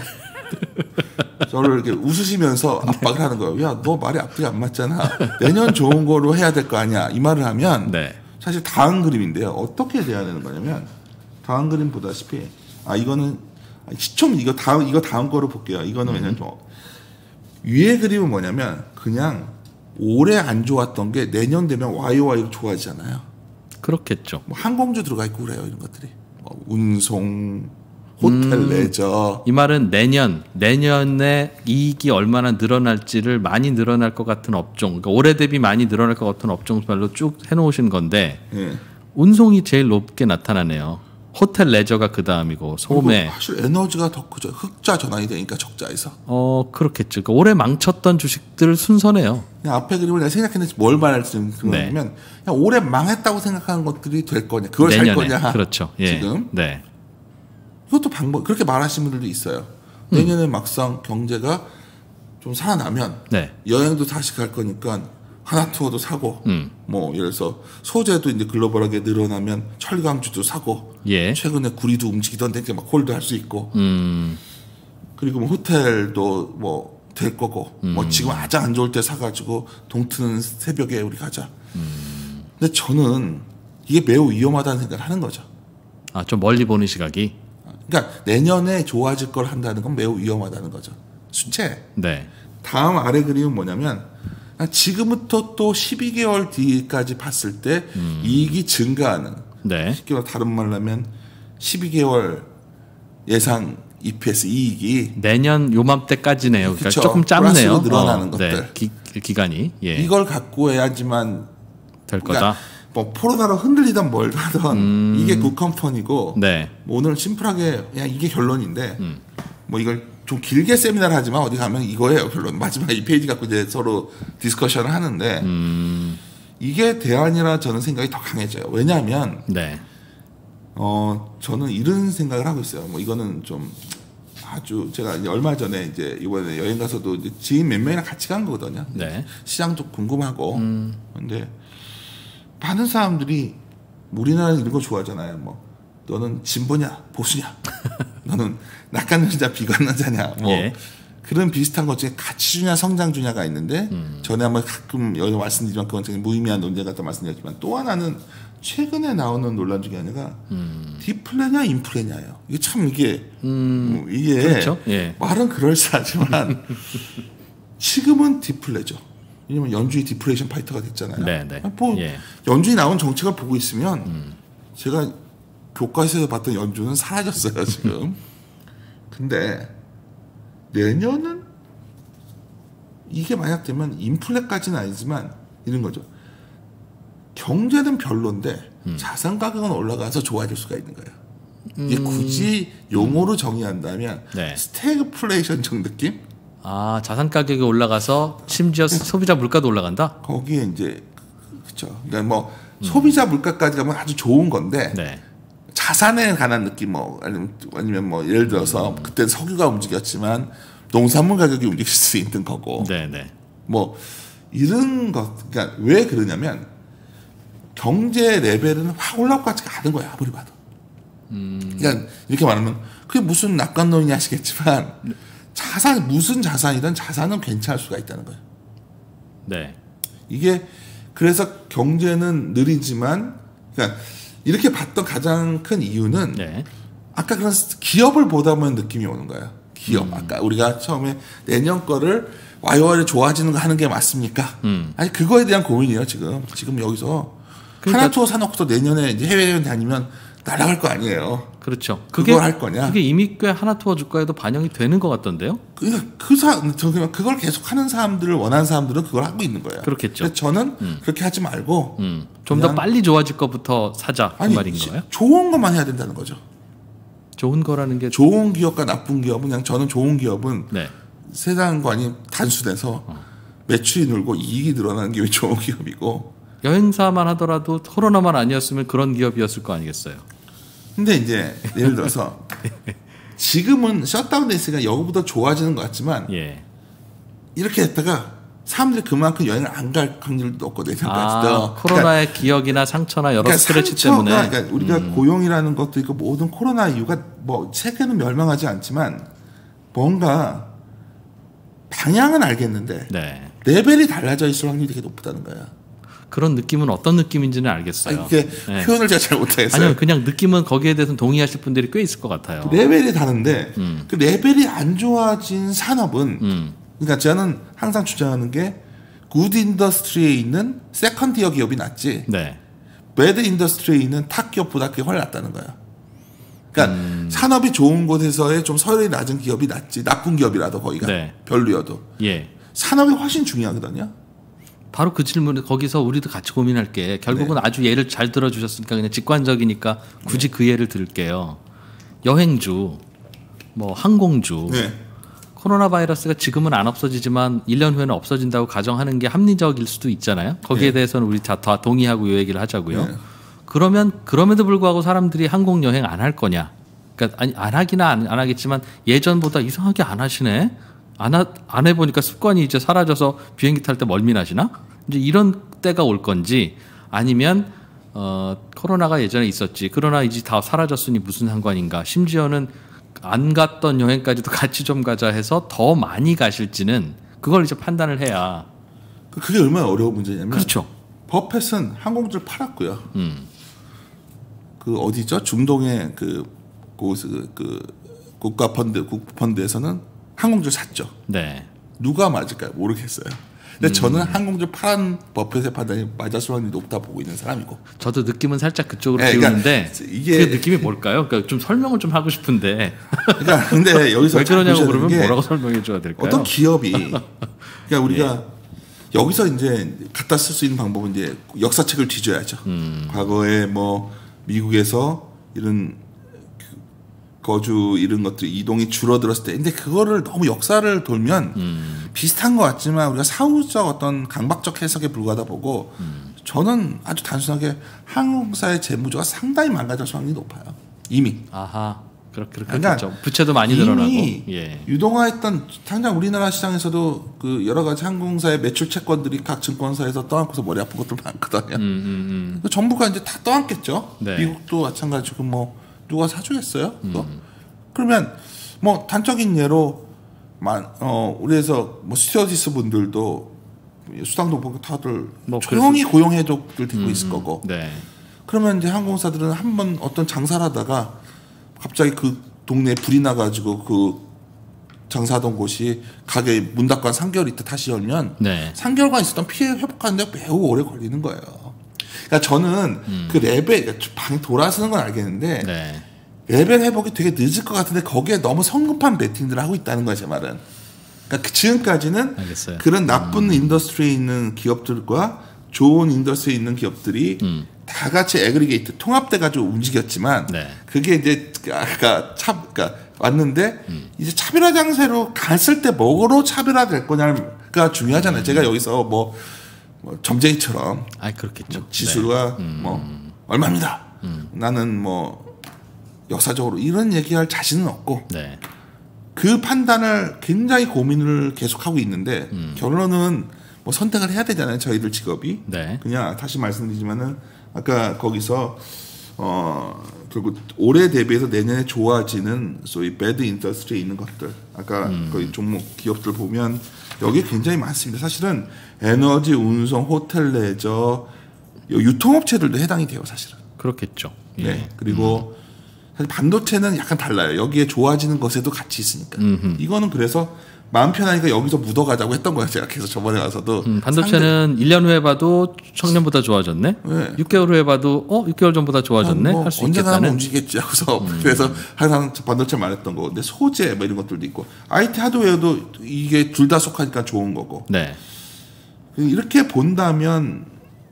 저를 이렇게 웃으시면서 압박을 하는 거예요. 야, 너 말이 앞뒤가 안 맞잖아. 내년 좋은 거로 해야 될 거 아니야. 이 말을 하면 네. 사실 다음 그림인데요. 어떻게 돼야 되는 거냐면 다음 그림 보다시피 이거는 시총 이거 다음 거로 볼게요. 이거는 왜냐면 좀 위에 그림은 뭐냐면 그냥 올해 안 좋았던 게 내년 되면 YOY로 좋아지잖아요. 그렇겠죠. 뭐 항공주 들어가 있고 그래요. 이런 것들이 뭐 운송, 호텔, 레저. 이 말은 내년에 이익이 얼마나 늘어날지를 많이 늘어날 것 같은 업종, 그러니까 올해 대비 많이 늘어날 것 같은 업종별로 쭉 해놓으신 건데 예. 운송이 제일 높게 나타나네요. 호텔 레저가 그 다음이고 소매. 사실 에너지가 더 크죠. 흑자 전환이 되니까 적자에서. 그렇겠죠. 그러니까 올해 망쳤던 주식들 순서네요. 그냥 앞에 그림을 내가 생각했는데 뭘 말할지 그러면 그냥 올해 망했다고 생각하는 것들이 될 거냐, 그걸 내년에. 살 거냐. 그렇죠. 예. 지금. 네. 이것도 방법 그렇게 말하시는 분들도 있어요. 내년에 막상 경제가 좀 살아나면 여행도 다시 갈 거니까 하나 투어도 사고 뭐 예를 들어서 소재도 이제 글로벌하게 늘어나면 철강주도 사고 최근에 구리도 움직이던데 이제 막 홀드 할 수 있고 그리고 뭐 호텔도 뭐 될 거고 뭐 지금 아주 안 좋을 때 사가지고 동트는 새벽에 우리 가자. 근데 저는 이게 매우 위험하다는 생각을 하는 거죠. 좀 멀리 보는 시각이. 그러니까 내년에 좋아질 걸 한다는 건 매우 위험하다는 거죠. 수채. 네. 다음 아래 그림은 뭐냐면 지금부터 또 12개월 뒤까지 봤을 때 이익이 증가하는. 쉽게 말해 다른 말로 하면 12개월 예상 EPS 이익이 내년 요맘때까지네요. 그러니까 조금 짧네요. 늘어나는 것들. 기간이. 이걸 갖고 해야지만 될 거다. 뭐 포로나로 흔들리던 뭘 하던 이게 굿컴퍼니고 뭐 오늘 심플하게 그냥 이게 결론인데 뭐 이걸 좀 길게 세미나를 하지만 어디 가면 이거예요 결론. 마지막 이 페이지 갖고 이제 서로 디스커션을 하는데 이게 대안이라 저는 생각이 더 강해져요. 왜냐하면 저는 이런 생각을 하고 있어요. 뭐 이거는 좀 아주 제가 이제 얼마 전에 이제 이번에 여행 가서도 이제 지인 몇 명이랑 같이 간 거거든요. 시장도 궁금하고 근데 많은 사람들이 우리나라는 이런 거 좋아하잖아요. 뭐 너는 진보냐 보수냐, 너는 낙관론자 비관론자냐, 뭐 그런 비슷한 것 중에 가치주냐 성장주냐가 있는데 전에 한번 가끔 여기 말씀드리지만 그건 되게 무의미한 논쟁 같다 말씀드렸지만 또 하나는 최근에 나오는 논란 중에 하나가 디플레냐 인플레냐예요. 이게 참 이게 그렇죠? 말은 그럴싸하지만 지금은 디플레죠. 왜냐면 연준이 디플레이션 파이터가 됐잖아요. 연준이 나온 정책을 보고 있으면 제가 교과서에서 봤던 연준은 사라졌어요 지금. 근데 내년은 이게 만약 되면 인플레까지는 아니지만 이런 거죠. 경제는 별론데 자산 가격은 올라가서 좋아질 수가 있는 거예요. 이게 굳이 용어로 정의한다면 스태그플레이션 정 느낌? 자산 가격이 올라가서 심지어 소비자 물가도 올라간다? 거기에 이제 그렇죠. 그러니까 뭐 소비자 물가까지 가면 아주 좋은 건데 자산에 관한 느낌 뭐 아니면 뭐 예를 들어서 그때 석유가 움직였지만 농산물 가격이 움직일 수 있는 거고. 뭐 이런 것 그러니까 왜 그러냐면 경제 레벨은 확 올라올 것 같지가 않은 거야 아무리 봐도. 그러니까 이렇게 말하면 그게 무슨 낙관론이냐 하시겠지만. 무슨 자산이든 자산은 괜찮을 수가 있다는 거예요. 네. 이게 그래서 경제는 느리지만 그러니까 이렇게 봤던 가장 큰 이유는 네. 아까 그런 기업을 보다 보면 느낌이 오는 거예요. 기업. 아까 우리가 처음에 내년 거를 와이와이 좋아지는 거 하는 게 맞습니까? 아니 그거에 대한 고민이에요 지금 여기서 그러니까, 하나투어 사놓고서 내년에 이제 해외여행 다니면 날아갈 거 아니에요. 그렇죠. 그걸 할 거냐? 그게 이미 꽤 하나투어 주가에도 반영이 되는 것 같던데요. 그러니까 그걸 계속 하는 사람들을 원하는 사람들은 그걸 하고 있는 거예요. 그렇겠죠. 저는 그렇게 하지 말고 좀 더 빨리 좋아질 것부터 사자 그 말인 거예요. 좋은 것만 해야 된다는 거죠. 좋은 거라는 게 좋은 기업과 나쁜 기업은 그냥 저는 좋은 기업은 네. 세상관이 단순해서 매출이 늘고 이익이 늘어나는 게 좋은 기업이고 여행사만 하더라도 코로나만 아니었으면 그런 기업이었을 거 아니겠어요. 근데 이제 예를 들어서 지금은 셧다운 됐으니까 여기보다 좋아지는 것 같지만 예. 이렇게 했다가 사람들이 그만큼 여행을 안 갈 확률도 없고 내년까지도 코로나의 기억이나 상처나 여러 스트레치 때문에 그러니까 우리가 고용이라는 것도 있고 모든 코로나 이유가 뭐 세계는 멸망하지 않지만 뭔가 방향은 알겠는데 네. 레벨이 달라져 있을 확률이 되게 높다는 거야. 그런 느낌은 어떤 느낌인지는 알겠어요. 아니, 이게 네. 표현을 제가 잘 못하겠어요. 아니요, 그냥 느낌은 거기에 대해서 동의하실 분들이 꽤 있을 것 같아요. 레벨이 다른데 그 레벨이 안 좋아진 산업은 그러니까 저는 항상 주장하는 게 굿 인더스트리에 있는 세컨티어 기업이 낫지 네. 배드 인더스트리에 있는 탑 기업보다 그게 훨씬 낫다는 거야. 그러니까 산업이 좋은 곳에서의 좀 서열이 낮은 기업이 낫지 나쁜 기업이라도 거기가 네. 별로여도 예. 산업이 훨씬 중요하거든요. 바로 그 질문을 거기서 우리도 같이 고민할 게 결국은 아주 예를 잘 들어주셨으니까 그냥 직관적이니까 굳이 그 예를 들게요. 여행주, 뭐 항공주, 코로나 바이러스가 지금은 안 없어지지만 1년 후에는 없어진다고 가정하는 게 합리적일 수도 있잖아요. 거기에 대해서는 우리 다 동의하고 이 얘기를 하자고요. 그러면 그럼에도 불구하고 사람들이 항공 여행 안 할 거냐? 그러니까 아니 안 하기는 안 하겠지만 예전보다 이상하게 안 하시네. 안 해보니까 습관이 이제 사라져서 비행기 탈 때 멀미나시나? 이제 이런 때가 올 건지 아니면 코로나가 예전에 있었지. 그러나 이제 다 사라졌으니 무슨 상관인가? 심지어는 안 갔던 여행까지도 같이 좀 가자 해서 더 많이 가실지는 그걸 이제 판단을 해야. 그게 얼마나 어려운 문제냐면 그렇죠. 버펫은 항공주를 팔았고요. 그 어디죠? 중동의 그 국가 펀드에서는 항공주를 샀죠. 네. 누가 맞을까요? 모르겠어요. 근데 저는 항공주 파란 버펫의 판단이 맞았을 확률이 높다 보고 있는 사람이고. 저도 느낌은 살짝 그쪽으로 기우는데 그러니까 이게 그 느낌이 뭘까요? 그러니까 좀 설명을 좀 하고 싶은데. 그러니까 근데 여기서 왜 그러냐고 그러면 뭐라고 설명해 줘야 될까요? 어떤 기업이 그러니까 우리가 여기서 이제 갖다 쓸 수 있는 방법은 이제 역사책을 뒤져야죠. 과거에 뭐 미국에서 이런 거주 이런 것들이 이동이 줄어들었을 때, 근데 그거를 너무 역사를 돌면 비슷한 것 같지만 우리가 사후적 어떤 강박적 해석에 불과하다 보고 저는 아주 단순하게 항공사의 재무조가 상당히 망가질 확률이 높아요. 이미. 아하. 그렇겠죠. 그러니까 부채도 많이 늘어나고. 예. 유동화했던 당장 우리나라 시장에서도 그 여러 가지 항공사의 매출 채권들이 각 증권사에서 떠안고서 머리 아픈 것들 많거든요. 정부가 이제 다 떠안겠죠. 네. 미국도 마찬가지고 뭐 누가 사주겠어요? 그러면 뭐 단적인 예로 우리에서 뭐 스튜어디스 분들도 수당도 보고 다들 뭐 조용히 고용해족들 되고 있을 거고. 네. 그러면 이제 항공사들은 한번 어떤 장사를 하다가 갑자기 그 동네에 불이 나가지고 그 장사하던 곳이 가게 문 닫고 한 3개월 있다 다시 열면 3개월간 있었던 피해 회복하는데 매우 오래 걸리는 거예요. 그러니까 저는 그 레벨 방이 돌아서는 건 알겠는데 레벨 회복이 되게 늦을 것 같은데 거기에 너무 성급한 베팅들을 하고 있다는 거예요, 제 말은. 그러니까 지금까지는 알겠어요. 그런 나쁜 인더스트리에 있는 기업들과 좋은 인더스트리에 있는 기업들이 다 같이 에그리게이트 통합돼가지고 움직였지만 그게 이제 그러니까 왔는데 이제 차별화 장세로 갔을 때 뭐로 차별화될 거냐가 중요하잖아요. 제가 여기서 뭐 점쟁이처럼 그렇겠죠. 지수가 뭐 얼마입니다. 나는 뭐 역사적으로 이런 얘기할 자신은 없고 그 판단을 굉장히 고민을 계속하고 있는데 결론은 뭐 선택을 해야 되잖아요. 저희들 직업이. 그냥 다시 말씀드리지만은 아까 거기서 결국 올해 대비해서 내년에 좋아지는 소위 배드 인더스트리에 있는 것들 아까 거기 종목 기업들 보면 여기에 굉장히 많습니다. 사실은 에너지, 운송, 호텔, 레저, 유통업체들도 해당이 돼요, 사실은. 그렇겠죠. 예. 네. 그리고 사실 반도체는 약간 달라요. 여기에 좋아지는 것에도 같이 있으니까. 이거는 그래서 마음 편하니까 여기서 묻어가자고 했던 거예요. 제가 계속 저번에 가서도. 반도체는 1년 후에 봐도 청년보다 좋아졌네. 네. 6개월 후에 봐도 6개월 전보다 좋아졌네. 할 수 언젠가 있겠다는. 움직이겠지 하고서 그래서 항상 반도체 말했던 거. 근데 소재 뭐 이런 것들도 있고 IT 하드웨어도 이게 둘 다 속하니까 좋은 거고. 네. 이렇게 본다면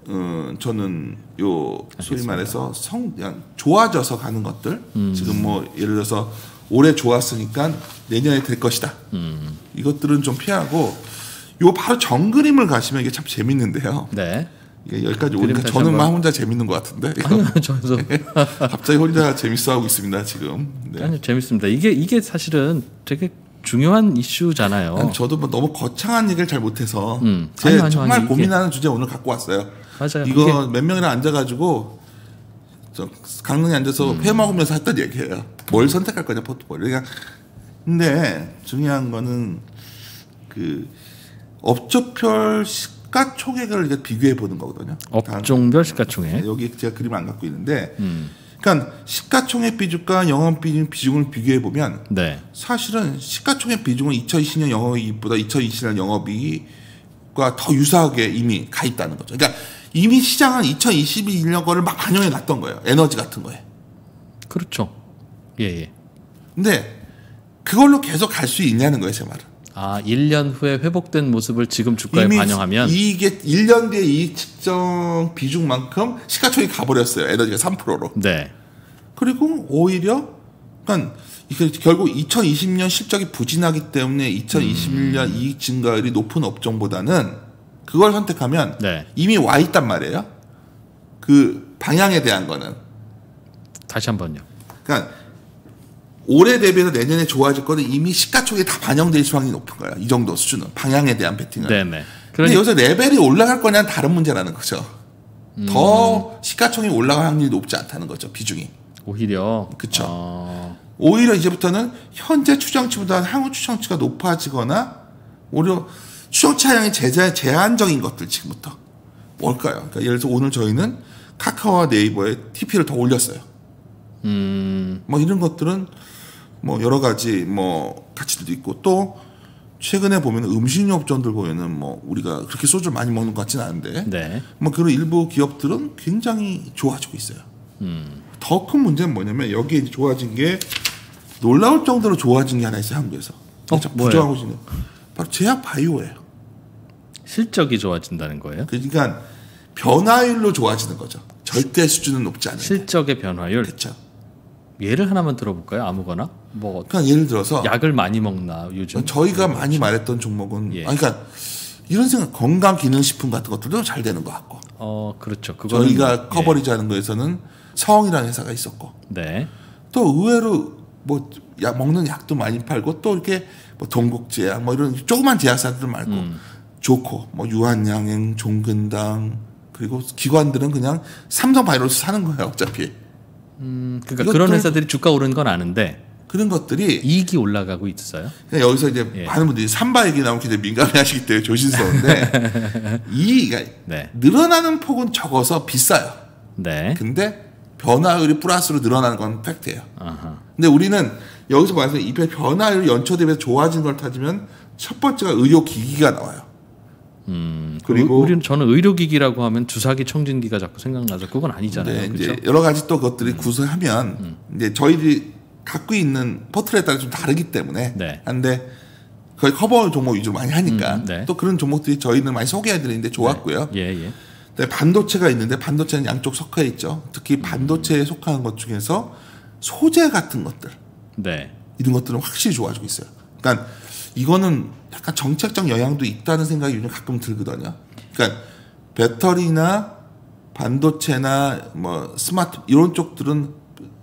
저는 요 소위 말해서 그냥 좋아져서 가는 것들 지금 뭐 예를 들어서 올해 좋았으니까 내년에 될 것이다. 이것들은 좀 피하고 요 바로 정그림을 가시면 이게 참 재밌는데요. 네. 이게 여기까지 오니까 저는 막 혼자 재밌는 것 같은데. 아니요, 저도 갑자기 혼자 재밌어하고 있습니다 지금. 네. 아니요, 재밌습니다. 이게 사실은 되게 중요한 이슈잖아요. 아니, 저도 뭐 너무 거창한 얘기를 잘 못해서 아니요, 정말 고민하는 주제 오늘 갖고 왔어요. 맞아요. 이거 몇 명이랑 앉아가지고 강릉에 앉아서 회 먹으면서 했던 얘기예요. 뭘 선택할 거냐 포트폴리오. 그러니까 근데 중요한 거는 그 업종별 시가총액을 이렇게 비교해 보는 거거든요. 업종별 시가총액. 여기 제가 그림 안 갖고 있는데, 그러니까 시가총액 비중과 영업비중 비중을 비교해 보면, 네. 사실은 시가총액 비중은 2020년 영업이익보다 2020년 영업이익과 더 유사하게 이미 가 있다는 거죠. 그러니까 이미 시장은 2021년 거를 막 반영해 놨던 거예요. 에너지 같은 거에. 그렇죠. 예. 근데 그걸로 계속 갈 수 있냐는 거예요, 제 말은. 1년 후에 회복된 모습을 지금 주가에 반영하면 이게 1년 뒤에 이익 측정 비중만큼 시가총액이 가버렸어요. 에너지가 3%로. 네. 그리고 오히려 그러니까 이게 결국 2020년 실적이 부진하기 때문에 2021년 이익 증가율이 높은 업종보다는 그걸 선택하면 네. 이미 와 있단 말이에요. 그 방향에 대한 거는. 다시 한번요. 그러니까 올해 대비해서 내년에 좋아질 거는 이미 시가총액이 다 반영될 수확률이 높은 거야. 이 정도 수준은. 방향에 대한 베팅은. 네네. 근데 여기서 레벨이 올라갈 거냐는 다른 문제라는 거죠. 더 시가총액이 올라갈 확률이 높지 않다는 거죠. 비중이. 오히려. 그렇죠. 오히려 이제부터는 현재 추정치보다 향후 추정치가 높아지거나 오히려 추정치 하향이 제한적인 것들 지금부터. 뭘까요? 그러니까 예를 들어서 오늘 저희는 카카오와 네이버에 TP를 더 올렸어요. 뭐 이런 것들은 뭐 여러 가지 뭐 가치들도 있고 또 최근에 보면 음식료 업종들 보면은 뭐 우리가 그렇게 소주를 많이 먹는 것 같지는 않은데 네. 뭐 그런 일부 기업들은 굉장히 좋아지고 있어요. 더 큰 문제는 뭐냐면 여기에 이제 좋아진 게 놀라울 정도로 좋아진 게 하나 있어요. 한국에서. 부정하고 있는 바로 제약 바이오예요. 실적이 좋아진다는 거예요? 그러니까 변화율로 좋아지는 거죠. 절대 수준은 높지 않은데. 실적의 변화율. 그렇죠. 예를 하나만 들어볼까요? 아무거나. 뭐 그러니까 예를 들어서 약을 많이 먹나 요즘. 저희가 많이 말했던 종목은 그러니까 이런 생각 건강기능식품 같은 것들도 잘 되는 것 같고. 그렇죠. 그거는 저희가 커버리지하는 거에서는 성이라는 회사가 있었고. 네. 또 의외로 뭐 약 먹는 약도 많이 팔고 또 이렇게 뭐 동국제약 뭐 이런 조그만 제약사들 말고 좋고 뭐 유한양행, 종근당 그리고 기관들은 그냥 삼성바이오로스 사는 거예요 어차피. 그러니까 그런 회사들이 주가 오르는 건 아는데 그런 것들이 이익이 올라가고 있어요. 그러니까 여기서 이제 많은 분들이 삼바 얘기 나오면 굉장히 민감해하시기 때문에 조심스러운데 이익이 늘어나는 폭은 적어서 비싸요. 네. 근데 변화율이 플러스로 늘어나는 건 팩트예요. 아하. 근데 우리는 여기서 말해서 이 변화율이 연초 대비해서 좋아지는 걸 따지면 첫 번째가 의료기기가 나와요. 그리고 저는 의료기기라고 하면 주사기, 청진기가 자꾸 생각나서 그건 아니잖아요. 네, 그렇죠? 이제 여러 가지 또 것들이 구성하면 이제 저희들이 갖고 있는 포트레에 따라 좀 다르기 때문에 한데 거의 커버 종목 위주로 많이 하니까 또 그런 종목들이 저희는 많이 소개해드리는데 좋았고요. 예. 반도체가 있는데 반도체는 양쪽 섞여 있죠. 특히 반도체에 속하는 것 중에서 소재 같은 것들, 이런 것들은 확실히 좋아지고 있어요. 그러니까 이거는 약간 정책적 영향도 있다는 생각이 요즘 가끔 들거든요. 그러니까 배터리나 반도체나 뭐 스마트 이런 쪽들은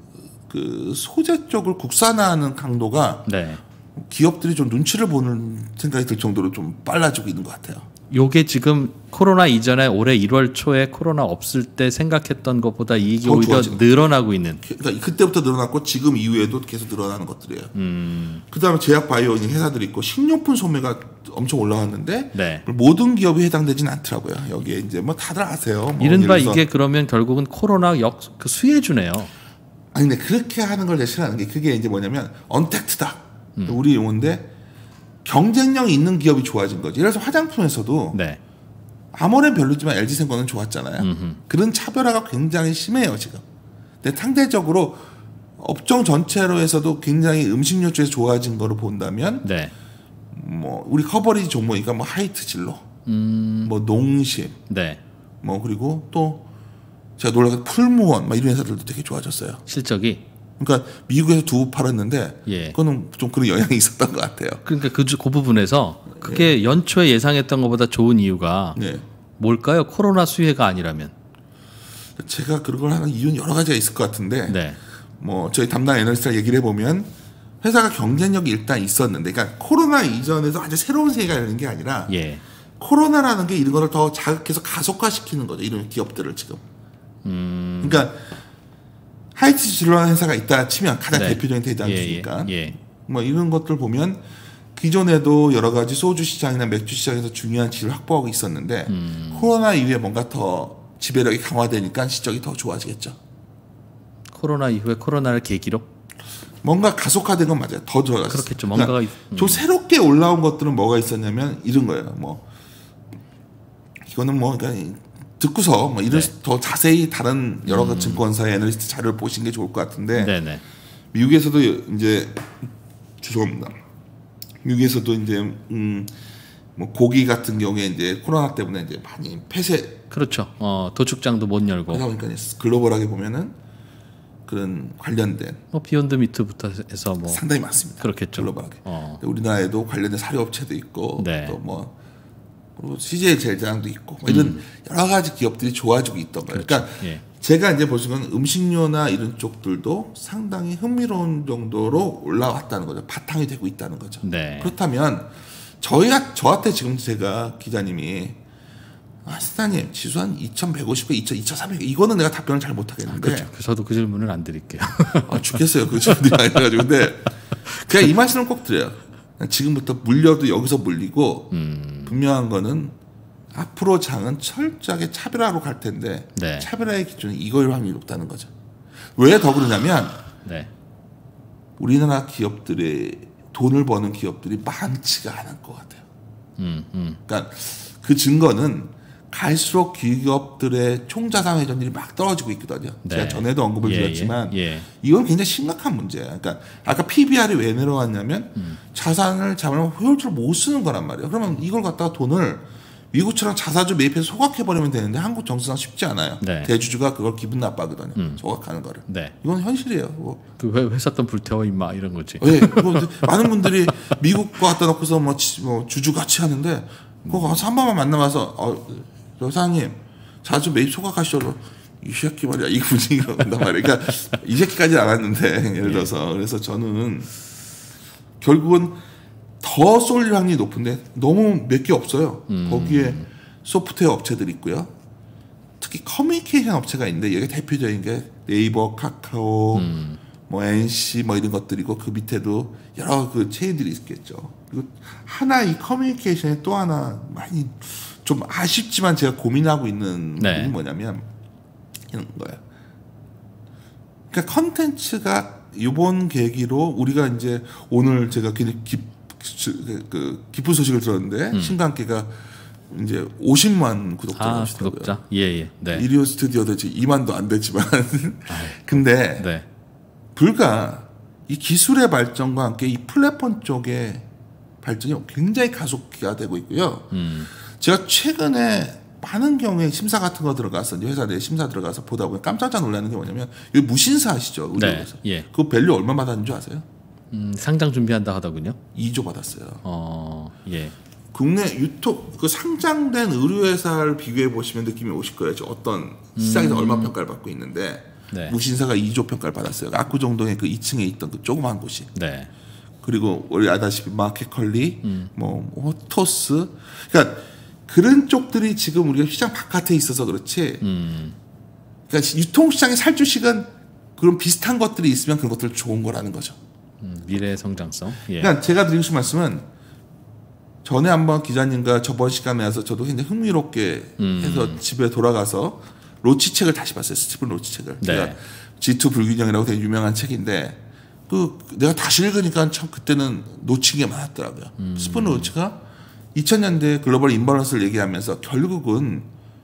그 소재 쪽을 국산화하는 강도가 기업들이 좀 눈치를 보는 생각이 들 정도로 좀 빨라지고 있는 것 같아요. 요게 지금 코로나 이전에 올해 1월 초에 코로나 없을 때 생각했던 것보다 이익이 오히려 늘어나고 있는. 그러니까 그때부터 늘어났고 지금 이후에도 계속 늘어나는 것들이에요. 그다음에 제약 바이오닉 회사들이 있고 식료품 소매가 엄청 올라왔는데 네. 모든 기업이 해당되지는 않더라고요. 여기에 이제 뭐 다들 아세요. 뭐 이른바 이게 그러면 결국은 코로나 그 수혜주네요. 아니 근데 그렇게 하는 걸 제가 싫어하는 게 그게 이제 뭐냐면 언택트다. 우리 용어인데 경쟁력이 있는 기업이 좋아진 거지. 예를 들어서 화장품에서도 네. 아무래도 별로지만 LG생과는 좋았잖아요. 그런 차별화가 굉장히 심해요 지금. 근데 상대적으로 업종 전체로 해서도 굉장히 음식료 쪽에서 좋아진 거로 본다면 네. 뭐 우리 커버리지 종목이니까 뭐 하이트 진로, 뭐 농심, 네. 뭐 그리고 또 제가 놀라서 풀무원 막 이런 회사들도 되게 좋아졌어요. 실적이. 그러니까 미국에서 두부 팔았는데 예. 그거는 좀 그런 영향이 있었던 것 같아요. 그러니까 그 부분에서 그게 연초에 예상했던 것보다 좋은 이유가 뭘까요? 코로나 수혜가 아니라면. 제가 그런 걸 하는 이유는 여러 가지가 있을 것 같은데 네. 뭐 저희 담당 애널리스트랑 얘기를 해보면 회사가 경쟁력이 일단 있었는데 그러니까 코로나 이전에서 아주 새로운 세계가 열리는 게 아니라 예. 코로나라는 게 이런 거를 더 자극해서 가속화시키는 거죠. 이런 기업들을 지금. 그러니까 하이트 진로라는 회사가 있다 치면 가장 네. 대표적인 대장주니까 예. 뭐 이런 것들 보면 기존에도 여러 가지 소주 시장이나 맥주 시장에서 중요한 지위를 확보하고 있었는데 코로나 이후에 뭔가 더 지배력이 강화되니까 실적이 더 좋아지겠죠. 코로나 이후에 코로나를 계기로 뭔가 가속화된 건 맞아요. 더 좋아졌어요. 그렇겠죠. 뭔가가 그러니까 좀 새롭게 올라온 것들은 뭐가 있었냐면 이런 거예요. 뭐 이거는 뭐 그러니까 듣고서 뭐 이런 더 자세히 다른 여러 가지 증권사의 애널리스트 자료를 보시는 게 좋을 것 같은데 네네. 미국에서도 이제 죄송합니다. 미국에서도 이제 뭐 고기 같은 경우에 이제 코로나 때문에 이제 많이 폐쇄. 그렇죠. 도축장도 못 열고. 그러다 보니까 글로벌하게 보면은 그런 관련된 뭐 비욘드 미트부터 해서 뭐 상당히 많습니다. 그렇겠죠. 글로벌하게. 우리나라에도 관련된 사료업체도 있고 네. 또 뭐 그리고 CJ 제일제당도 있고 뭐 이런 여러 가지 기업들이 좋아지고 있던 거예요. 그렇죠. 그러니까 예. 제가 이제 볼 수 있는 음식료나 이런 쪽들도 상당히 흥미로운 정도로 올라왔다는 거죠. 바탕이 되고 있다는 거죠. 네. 그렇다면 저한테 지금 제가 기자님이 스타님 지수 한 2,150에 2,300 이거는 내가 답변을 잘 못하겠는데. 그렇죠. 저도 그 질문을 안 드릴게요. 죽겠어요. 그 질문이 아니라가지고. 근데 제가 이 말씀을 꼭 드려요. 지금부터 물려도 여기서 물리고 분명한 거는 앞으로 장은 철저하게 차별화로 갈 텐데 네. 차별화의 기준은 이거일 확률이 높다는 거죠. 왜 더 그러냐면 네. 우리나라 기업들의 돈을 버는 기업들이 많지가 않을 것 같아요. 그러니까 그 증거는 갈수록 기업들의 총자산 회전율이 막 떨어지고 있거든요. 네. 제가 전에도 언급을 드렸지만 예. 이건 굉장히 심각한 문제예요. 그러니까 아까 PBR이 왜 내려왔냐면 자산을 잡으면 효율적으로 못 쓰는 거란 말이에요. 그러면 이걸 갖다가 돈을 미국처럼 자사주 매입해서 소각해버리면 되는데 한국 정서상 쉽지 않아요. 네. 대주주가 그걸 기분 나빠하거든요. 소각하는 거를. 네. 이건 현실이에요. 뭐. 그 회사 돈 불태워 임마 이런 거지. 네, 많은 분들이 미국 거 갖다 놓고서 뭐 주주 같이 하는데 그거 가서 한 번만 만나봐서 여사님 자주 매입 소각하시죠. 이 새끼 말이야 이 분위기가 온단 말이야. 그러니까 이 새끼까지는 안 왔는데 예를 들어서 그래서 저는 결국은 더 쏠릴 확률이 높은데 너무 몇 개 없어요. 거기에 소프트웨어 업체들이 있고요. 특히 커뮤니케이션 업체가 있는데 여기 대표적인 게 네이버, 카카오, 뭐 NC 뭐 이런 것들이고 그 밑에도 여러 그 체인들이 있겠죠. 그리고 하나 이 커뮤니케이션에 또 하나 많이 좀 아쉽지만 제가 고민하고 있는 부분이 뭐냐면 이런 거예요. 그러니까 컨텐츠가 이번 계기로 우리가 이제 오늘 제가 기쁜 소식을 들었는데 신관계가 이제 50만 구독자가 오시더라고요. 구독자? 예. 네. 이리오 스튜디오도 지금 2만도 안 되지만 근데 네. 불과 이 기술의 발전과 함께 이 플랫폼 쪽의 발전이 굉장히 가속화가 되고 있고요. 제가 최근에 많은 경우에 심사 같은 거 들어가서 이제 회사 내 심사 들어가서 보다 보면 깜짝 놀라는 게 뭐냐면 여기 무신사 아시죠? 네. 예. 그 밸류 얼마 받았는 줄 아세요? 상장 준비한다 하더군요. 2조 받았어요. 예. 국내 그 상장된 의류회사를 비교해 보시면 느낌이 오실 거예요. 어떤 시장에서 얼마 평가를 받고 있는데 네. 무신사가 2조 평가를 받았어요. 압구정동에 그 2층에 있던 그 조그만 곳이. 네. 그리고 우리 아다시피 마켓컬리, 뭐 토스. 그러니까 그런 쪽들이 지금 우리가 시장 바깥에 있어서 그렇지. 그러니까 유통시장의 살주식은 그런 비슷한 것들이 있으면 그런 것들 좋은 거라는 거죠. 미래의 성장성. 예. 그러니까 제가 드리고 싶은 말씀은 전에 한번 기자님과 저번 시간에 와서 저도 굉장히 흥미롭게 해서 집에 돌아가서 로치 책을 다시 봤어요. 스티븐 로치 책을. 네. 제가 G2 불균형이라고 되게 유명한 책인데 내가 다시 읽으니까 참 그때는 놓친 게 많았더라고요. 스티븐 로치가 2000년대 글로벌 임밸런스를 얘기하면서 결국은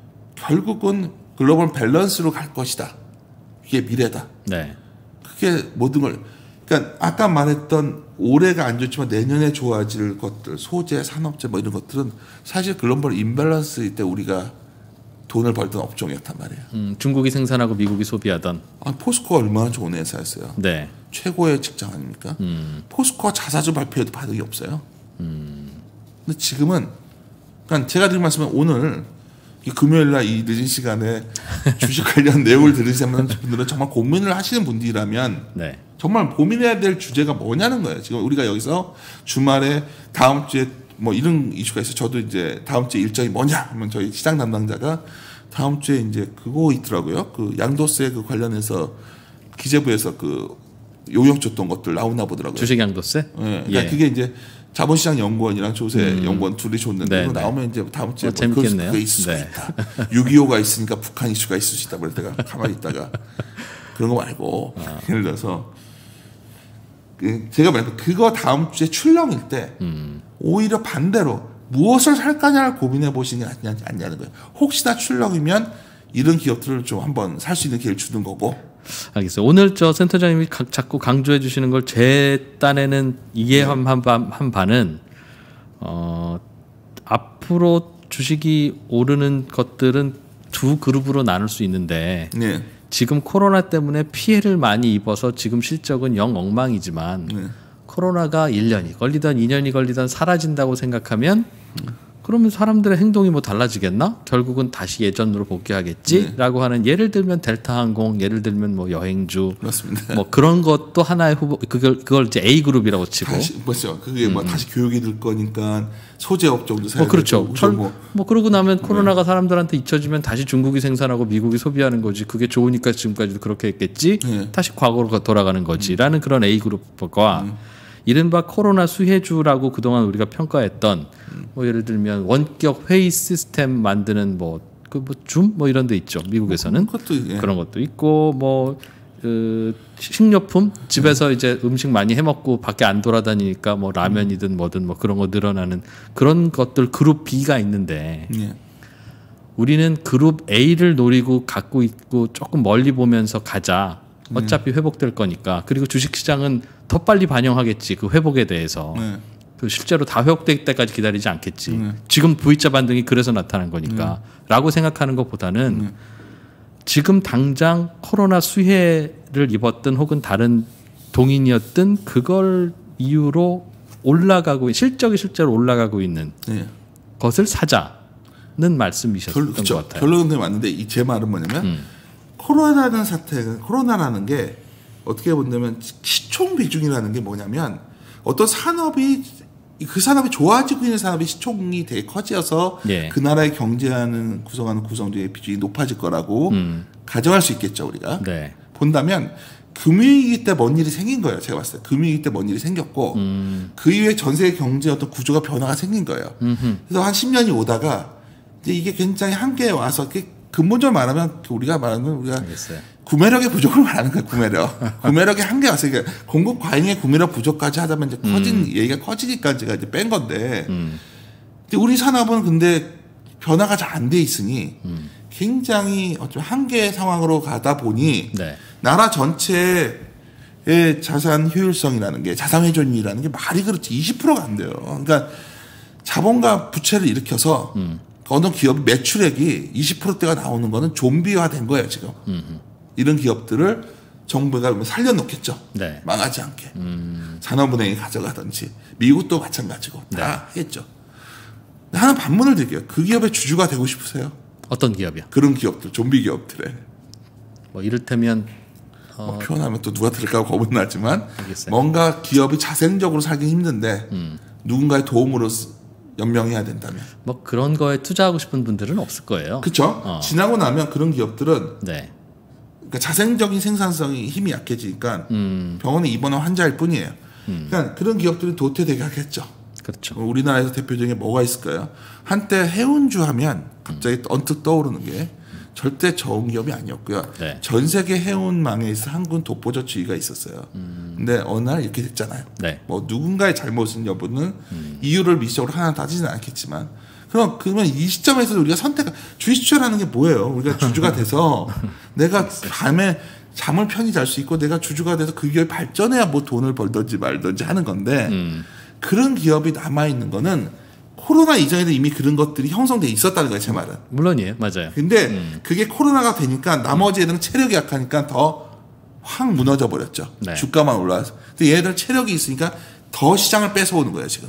글로벌 밸런스로 갈 것이다. 이게 미래다. 네. 그게 모든 걸 그러니까 아까 말했던 올해가 안 좋지만 내년에 좋아질 것들, 소재, 산업재 뭐 이런 것들은 사실 글로벌 임밸런스일 때 우리가 돈을 벌던 업종이었단 말이에요. 중국이 생산하고 미국이 소비하던. 포스코가 얼마나 좋은 회사였어요. 네. 최고의 직장 아닙니까? 포스코가 자사주 발표해도 반응이 없어요. 근데 지금은 그러니까 제가 드린 말씀은 오늘 이 금요일날 이 늦은 시간에 주식 관련 내용을 들으시는 분들은 정말 고민을 하시는 분들이라면 네. 정말 고민해야 될 주제가 뭐냐는 거예요. 지금 우리가 여기서 주말에 다음 주에 뭐 이런 이슈가 있어요. 저도 이제 다음 주에 일정이 뭐냐 하면 저희 시장 담당자가 다음 주에 이제 그거 있더라고요. 그 양도세 그 관련해서 기재부에서 그 용역 줬던 것들 나오나 보더라고요. 주식 양도세? 네. 그러니까 그게 이제 자본시장 연구원이랑 조세 연구원 둘이 줬는데 네, 그거 나오면 이제 다음 주에 재밌겠네요. 그게 있을 네. 수 있다. 6.25가 있으니까 북한 이슈가 있을 수 있다. 그래서 내가 가만히 있다가 그런 거 말고 예를 들어서 제가 말한 그거 다음 주에 출렁일 때 오히려 반대로 무엇을 살까냐를 고민해 보시는 게 아니냐는 거예요. 혹시나 출렁이면 이런 기업들을 좀 한번 살 수 있는 기회를 주는 거고. 알겠어요. 오늘 저 센터장님이 자꾸 강조해 주시는 걸 제 딴에는 이해한 한 반은 앞으로 주식이 오르는 것들은 두 그룹으로 나눌 수 있는데 네. 지금 코로나 때문에 피해를 많이 입어서 지금 실적은 영 엉망이지만 코로나가 1년이 걸리던 2년이 걸리던 사라진다고 생각하면 그러면 사람들의 행동이 뭐 달라지겠나? 결국은 다시 예전으로 복귀하겠지라고 하는 예를 들면 델타 항공, 예를 들면 뭐 여행주, 맞습니다. 뭐 그런 것도 하나의 후보 그걸 이제 A 그룹이라고 치고. 다시 뭐죠? 그게 뭐 다시 교육이 들 거니까 소재 업종도 사야 그렇죠. 뭐 그러고 나면 네. 코로나가 사람들한테 잊혀지면 다시 중국이 생산하고 미국이 소비하는 거지. 그게 좋으니까 지금까지도 그렇게 했겠지. 네. 다시 과거로 돌아가는 거지라는 그런 A 그룹과 이른바 코로나 수혜주라고 그동안 우리가 평가했던 뭐 예를 들면 원격 회의 시스템 만드는 줌 이런 데 있죠. 미국에서는 그런 것도 있고 뭐 식료품 집에서 이제 음식 많이 해 먹고 밖에 안 돌아다니니까 뭐 라면이든 뭐든 뭐 그런 거 늘어나는 그런 것들 그룹 B가 있는데 우리는 그룹 A를 노리고 갖고 있고 조금 멀리 보면서 가자. 어차피 회복될 거니까. 그리고 주식시장은 더 빨리 반영하겠지. 그 회복에 대해서. 그 실제로 다 회복될 때까지 기다리지 않겠지. 지금 V자 반등이 그래서 나타난 거니까. 라고 생각하는 것보다는 지금 당장 코로나 수혜를 입었든 혹은 다른 동인이었든 그걸 이유로 실적이 실제로 올라가고 있는 것을 사자는 말씀이셨던 것 같아요. 결론은 맞는데 제 말은 뭐냐면 코로나라는 게 어떻게 본다면 시총 비중이라는 게 뭐냐면 어떤 산업이 그 산업이 좋아지고 있는 산업이 시총이 되게 커져서 그 나라의 경제하는 구성하는 구성들의 비중이 높아질 거라고 가정할 수 있겠죠 우리가. 본다면 금융위기 때 뭔 일이 생긴 거예요. 제가 봤을 때 금융위기 때 뭔 일이 생겼고 그 이후에 전 세계 경제 어떤 구조가 변화가 생긴 거예요. 그래서 한 10년이 오다가 이제 이게 굉장히 한계에 와서 근본적으로 말하면 우리가 알겠어요. 구매력의 부족을 말하는 거예요. 구매력의 한계 왔어요. 그러니까 공급 과잉의 구매력 부족까지 하다면 이제 얘기가 커지니까 제가 이제 뺀 건데. 근데 우리 산업은 근데 변화가 잘 안 돼 있으니 굉장히 어쩌면 한계 상황으로 가다 보니 나라 전체의 자산 효율성이라는 게 자산 회전율이라는 게 말이 그렇지 20%가 안 돼요. 그러니까 자본과 부채를 일으켜서 어느 기업 매출액이 20%대가 나오는 거는 좀비화된 거예요 지금. 이런 기업들을 정부가 살려놓겠죠. 망하지 않게. 산업은행이 가져가든지 미국도 마찬가지고 다 하겠죠. 하나 반문을 드릴게요. 그 기업의 주주가 되고 싶으세요? 어떤 기업이요? 그런 기업들, 좀비 기업들에. 뭐 이를테면 표현하면 또 누가 들을까 겁은 나지만 뭔가 기업이 자생적으로 살기 힘든데 누군가의 도움으로 연명해야 된다면. 뭐 그런 거에 투자하고 싶은 분들은 없을 거예요. 그렇죠. 지나고 나면 그런 기업들은 네. 그러니까 자생적인 생산성이 힘이 약해지니까 병원에 입원한 환자일 뿐이에요. 그러니까 그런 기업들이 도태되게 하겠죠. 그렇죠. 우리나라에서 대표적인 게 뭐가 있을까요? 한때 해운주 하면 갑자기 언뜻 떠오르는 게 절대 좋은 기업이 아니었고요. 네. 전 세계 해운망에 있어 한군 독보적주의가 있었어요. 근데 어느 날 이렇게 됐잖아요. 네. 뭐 누군가의 잘못은 여부는 이유를 미시적으로 하나 따지지는 않겠지만 그러면 이 시점에서 우리가 주식투자라는 게 뭐예요? 우리가 주주가 돼서 내가 밤에 잠을 편히 잘 수 있고 내가 주주가 돼서 그 기업이 발전해야 뭐 돈을 벌든지 말든지 하는 건데 그런 기업이 남아있는 거는 코로나 이전에도 이미 그런 것들이 형성돼 있었다는 거예요, 제 말은. 물론이에요, 맞아요. 근데 그게 코로나가 되니까 나머지 애들은 체력이 약하니까 더 확 무너져 버렸죠. 네. 주가만 올라와서. 근데 얘들 체력이 있으니까 더 시장을 뺏어오는 거예요, 지금.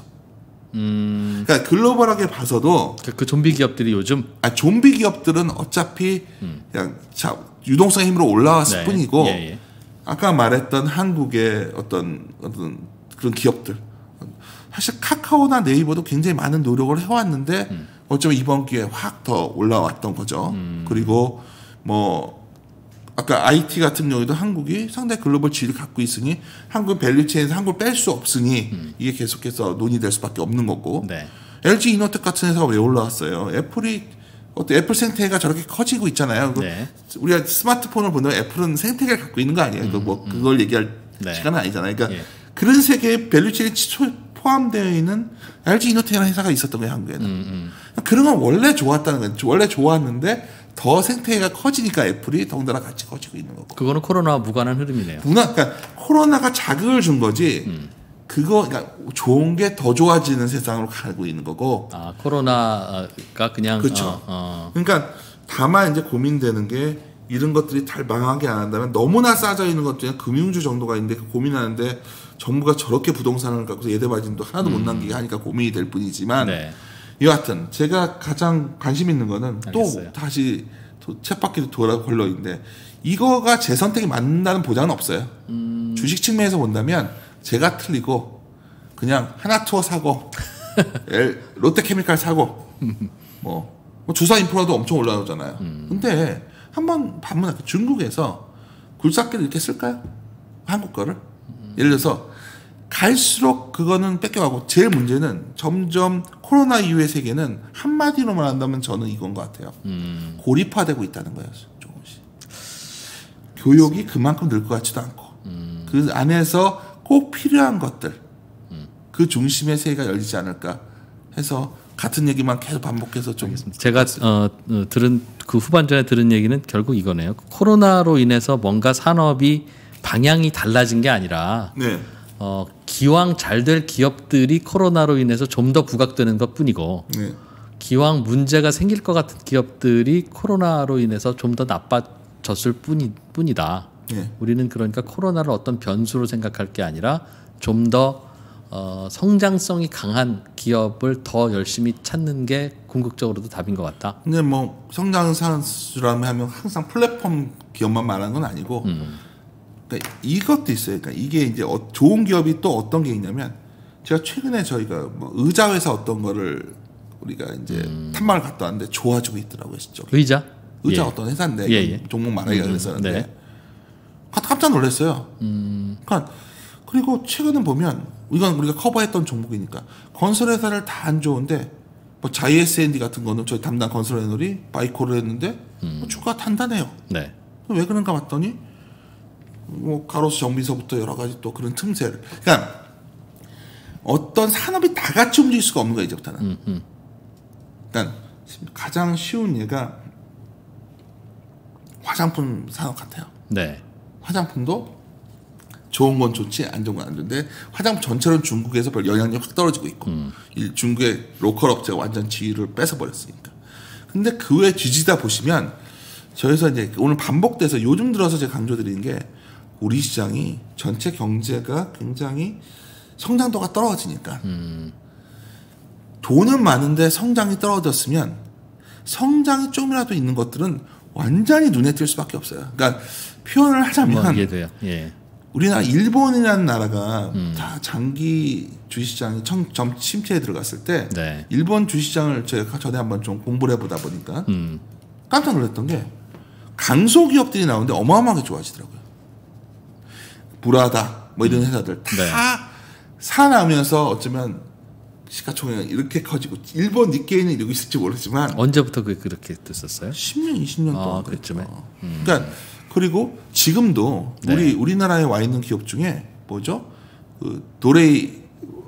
그러니까 글로벌하게 봐서도 그 좀비 기업들이 요즘 좀비 기업들은 어차피 그냥 유동성의 힘으로 올라왔을 네. 뿐이고 예. 아까 말했던 한국의 어떤 그런 기업들 사실 카카오나 네이버도 굉장히 많은 노력을 해왔는데 어쩌면 이번 기회에 확 더 올라왔던 거죠. 그리고 뭐 아까 IT 같은 경우에도 한국이 상당히 글로벌 지위를 갖고 있으니 한국 밸류체인에서 한국을 뺄 수 없으니 이게 계속해서 논의될 수밖에 없는 거고 네. LG 이노텍 같은 회사가 왜 올라왔어요? 애플 생태계가 저렇게 커지고 있잖아요. 네. 우리가 스마트폰을 보면 애플은 생태계를 갖고 있는 거 아니에요? 그걸 얘기할 네. 시간은 아니잖아요. 그러니까 예. 그런 세계에 밸류체인이 포함되어 있는 LG 이노텍이라는 회사가 있었던 거예요, 한국에는. 그런 건 원래 좋았다는 거예요. 원래 좋았는데 더 생태계가 커지니까 애플이 덩달아 같이 커지고 있는 거고. 그거는 코로나와 무관한 흐름이네요. 그러니까 코로나가 자극을 준 거지. 그러니까 좋은 게 더 좋아지는 세상으로 가고 있는 거고. 아, 코로나가 그냥 그렇죠. 그러니까 다만 이제 고민되는 게 이런 것들이 잘 망하게 안 한다면 너무나 싸져 있는 것 중에 금융주 정도가 있는데 그 고민하는데 정부가 저렇게 부동산을 갖고서 예대마진도 하나도 못 남기게 하니까 고민이 될 뿐이지만 네. 여하튼 제가 가장 관심 있는 거는 알겠어요. 또 다시 쳇바퀴로 돌아 걸러 있는데 이거가 제 선택이 맞는다는 보장은 없어요. 주식 측면에서 본다면 제가 틀리고 그냥 하나투어 사고 롯데케미칼 사고 뭐 주사 인프라도 엄청 올라오잖아요. 근데 한번 반문할게요. 중국에서 굴삭기를 이렇게 쓸까요? 한국 거를? 예를 들어서 갈수록 그거는 뺏겨가고 제일 문제는 점점 코로나 이후의 세계는 한마디로 말한다면 저는 이건 것 같아요. 고립화되고 있다는 거예요. 조금씩. 교육이 그만큼 늘 것 같지도 않고 그 안에서 꼭 필요한 것들 그 중심의 세계가 열리지 않을까 해서 같은 얘기만 계속 반복해서 좀 제가 들은 그 후반전에 들은 얘기는 결국 이거네요. 코로나로 인해서 뭔가 산업이 방향이 달라진 게 아니라 네. 기왕 잘 될 기업들이 코로나로 인해서 좀 더 부각되는 것뿐이고 네. 기왕 문제가 생길 것 같은 기업들이 코로나로 인해서 좀 더 나빠졌을 뿐이다. 네. 우리는 그러니까 코로나를 어떤 변수로 생각할 게 아니라 좀 더 성장성이 강한 기업을 더 열심히 찾는 게 궁극적으로도 답인 것 같다. 근데 뭐 성장산수라면 하면 항상 플랫폼 기업만 말하는 건 아니고 그러니까 이것도 있어요. 그러니까 이게 이제 좋은 기업이 또 어떤 게 있냐면 제가 최근에 저희가 뭐 의자 회사 어떤 거를 우리가 이제 탐방을 갔다 왔는데 좋아지고 있더라고요, 진짜. 의자 예. 어떤 회사인데 예. 종목 말하기가 그랬었는데 네. 깜짝 놀랐어요. 그러니까 그리고 최근에 보면 이건 우리가 커버했던 종목이니까 건설 회사를 다 안 좋은데 뭐 JS&D 같은 거는 저희 담당 건설 애널이 바이코를 했는데 주가 단단해요. 네. 왜 그런가 봤더니 뭐 가로수 정비서부터 여러 가지 또 그런 틈새를 그러니까 어떤 산업이 다 같이 움직일 수가 없는 거예요, 이제부터는. 그러니까 가장 쉬운 예가 화장품 산업 같아요. 네. 화장품도 좋은 건 좋지 안 좋은 건 안 좋은데 화장품 전체로는 중국에서 별 영향력이 확 떨어지고 있고 중국의 로컬 업체가 완전 지위를 뺏어버렸으니까. 근데 그 외 뒤지다 보시면 저에서 이제 오늘 반복돼서 요즘 들어서 제가 강조드리는 게 우리 시장이 전체 경제가 굉장히 성장도가 떨어지니까 돈은 많은데 성장이 떨어졌으면 성장이 좀이라도 있는 것들은 완전히 눈에 띌 수밖에 없어요. 그러니까 표현을 하자면 이해돼요. 예. 우리나라 일본이라는 나라가 다 장기 주식시장이 점 침체에 들어갔을 때 네. 일본 주식시장을 제가 전에 한번 좀 공부를 해보다 보니까 깜짝 놀랐던 게 강소기업들이 나오는데 어마어마하게 좋아지더라고요. 무라다 뭐 이런 회사들 다 네. 살아나면서 어쩌면 시가총액이 이렇게 커지고 일본 니케이는 이러고 있을지 모르지만 언제부터 그렇게 됐었어요? 10년, 20년 동안 그쯤에. 그러니까 그리고 지금도 네. 우리나라에 와 있는 기업 중에 뭐죠? 그 도레이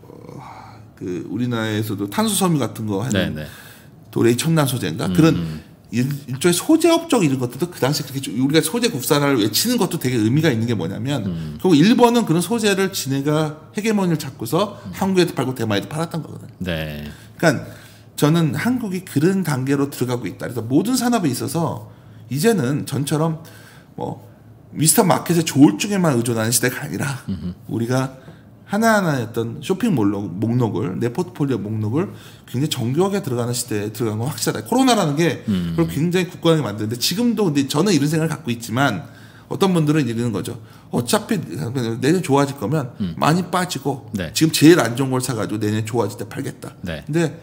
우리나라에서도 탄소 섬유 같은 거 하는 네. 도레이 첨단 소재인가 그런 일종의 소재 업종 이런 것들도 그 당시 그렇게 우리가 소재 국산화를 외치는 것도 되게 의미가 있는 게 뭐냐면 결국 일본은 그런 소재를 지네가 헤게모니를 잡고서 한국에도 팔고 대만에도 팔았던 거거든요. 네. 그러니까 저는 한국이 그런 단계로 들어가고 있다. 그래서 모든 산업에 있어서 이제는 전처럼 뭐 미스터 마켓의 조울증에만 의존하는 시대가 아니라 우리가 하나하나의 어떤 쇼핑 목록을 내 포트폴리오 목록을 굉장히 정교하게 들어가는 시대에 들어간 건 확실하다. 코로나라는 게 그걸 굉장히 굳건하게 만드는데 지금도 근데 저는 이런 생각을 갖고 있지만 어떤 분들은 이러는 거죠. 어차피 내년 좋아질 거면 많이 빠지고 네. 지금 제일 안 좋은 걸 사가지고 내년 좋아질 때 팔겠다. 네. 근데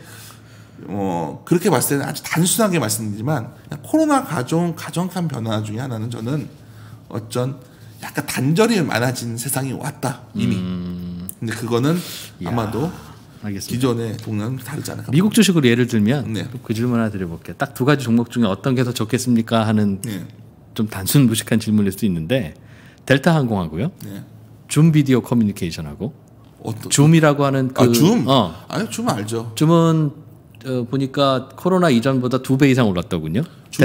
그렇게 봤을 때는 아주 단순하게 말씀드리지만 코로나 가정한 변화 중에 하나는 저는 어쩐 약간 단절이 많아진 세상이 왔다 이미. 근데 그거는 아마도 알겠습니다. 기존의 동향은 다르지 않을까. 미국 주식으로 예를 들면 네. 그 질문 하나 드려볼게요. 딱 두 가지 종목 중에 어떤 게 더 좋겠습니까 하는 네. 좀 단순 무식한 질문일 수 있는데 델타 항공하고요. 네. 줌 비디오 커뮤니케이션하고 어떤 줌이라고 하는 줌? 아니 줌 알죠. 줌은 보니까 코로나 이전보다 2배 이상 올랐더군요.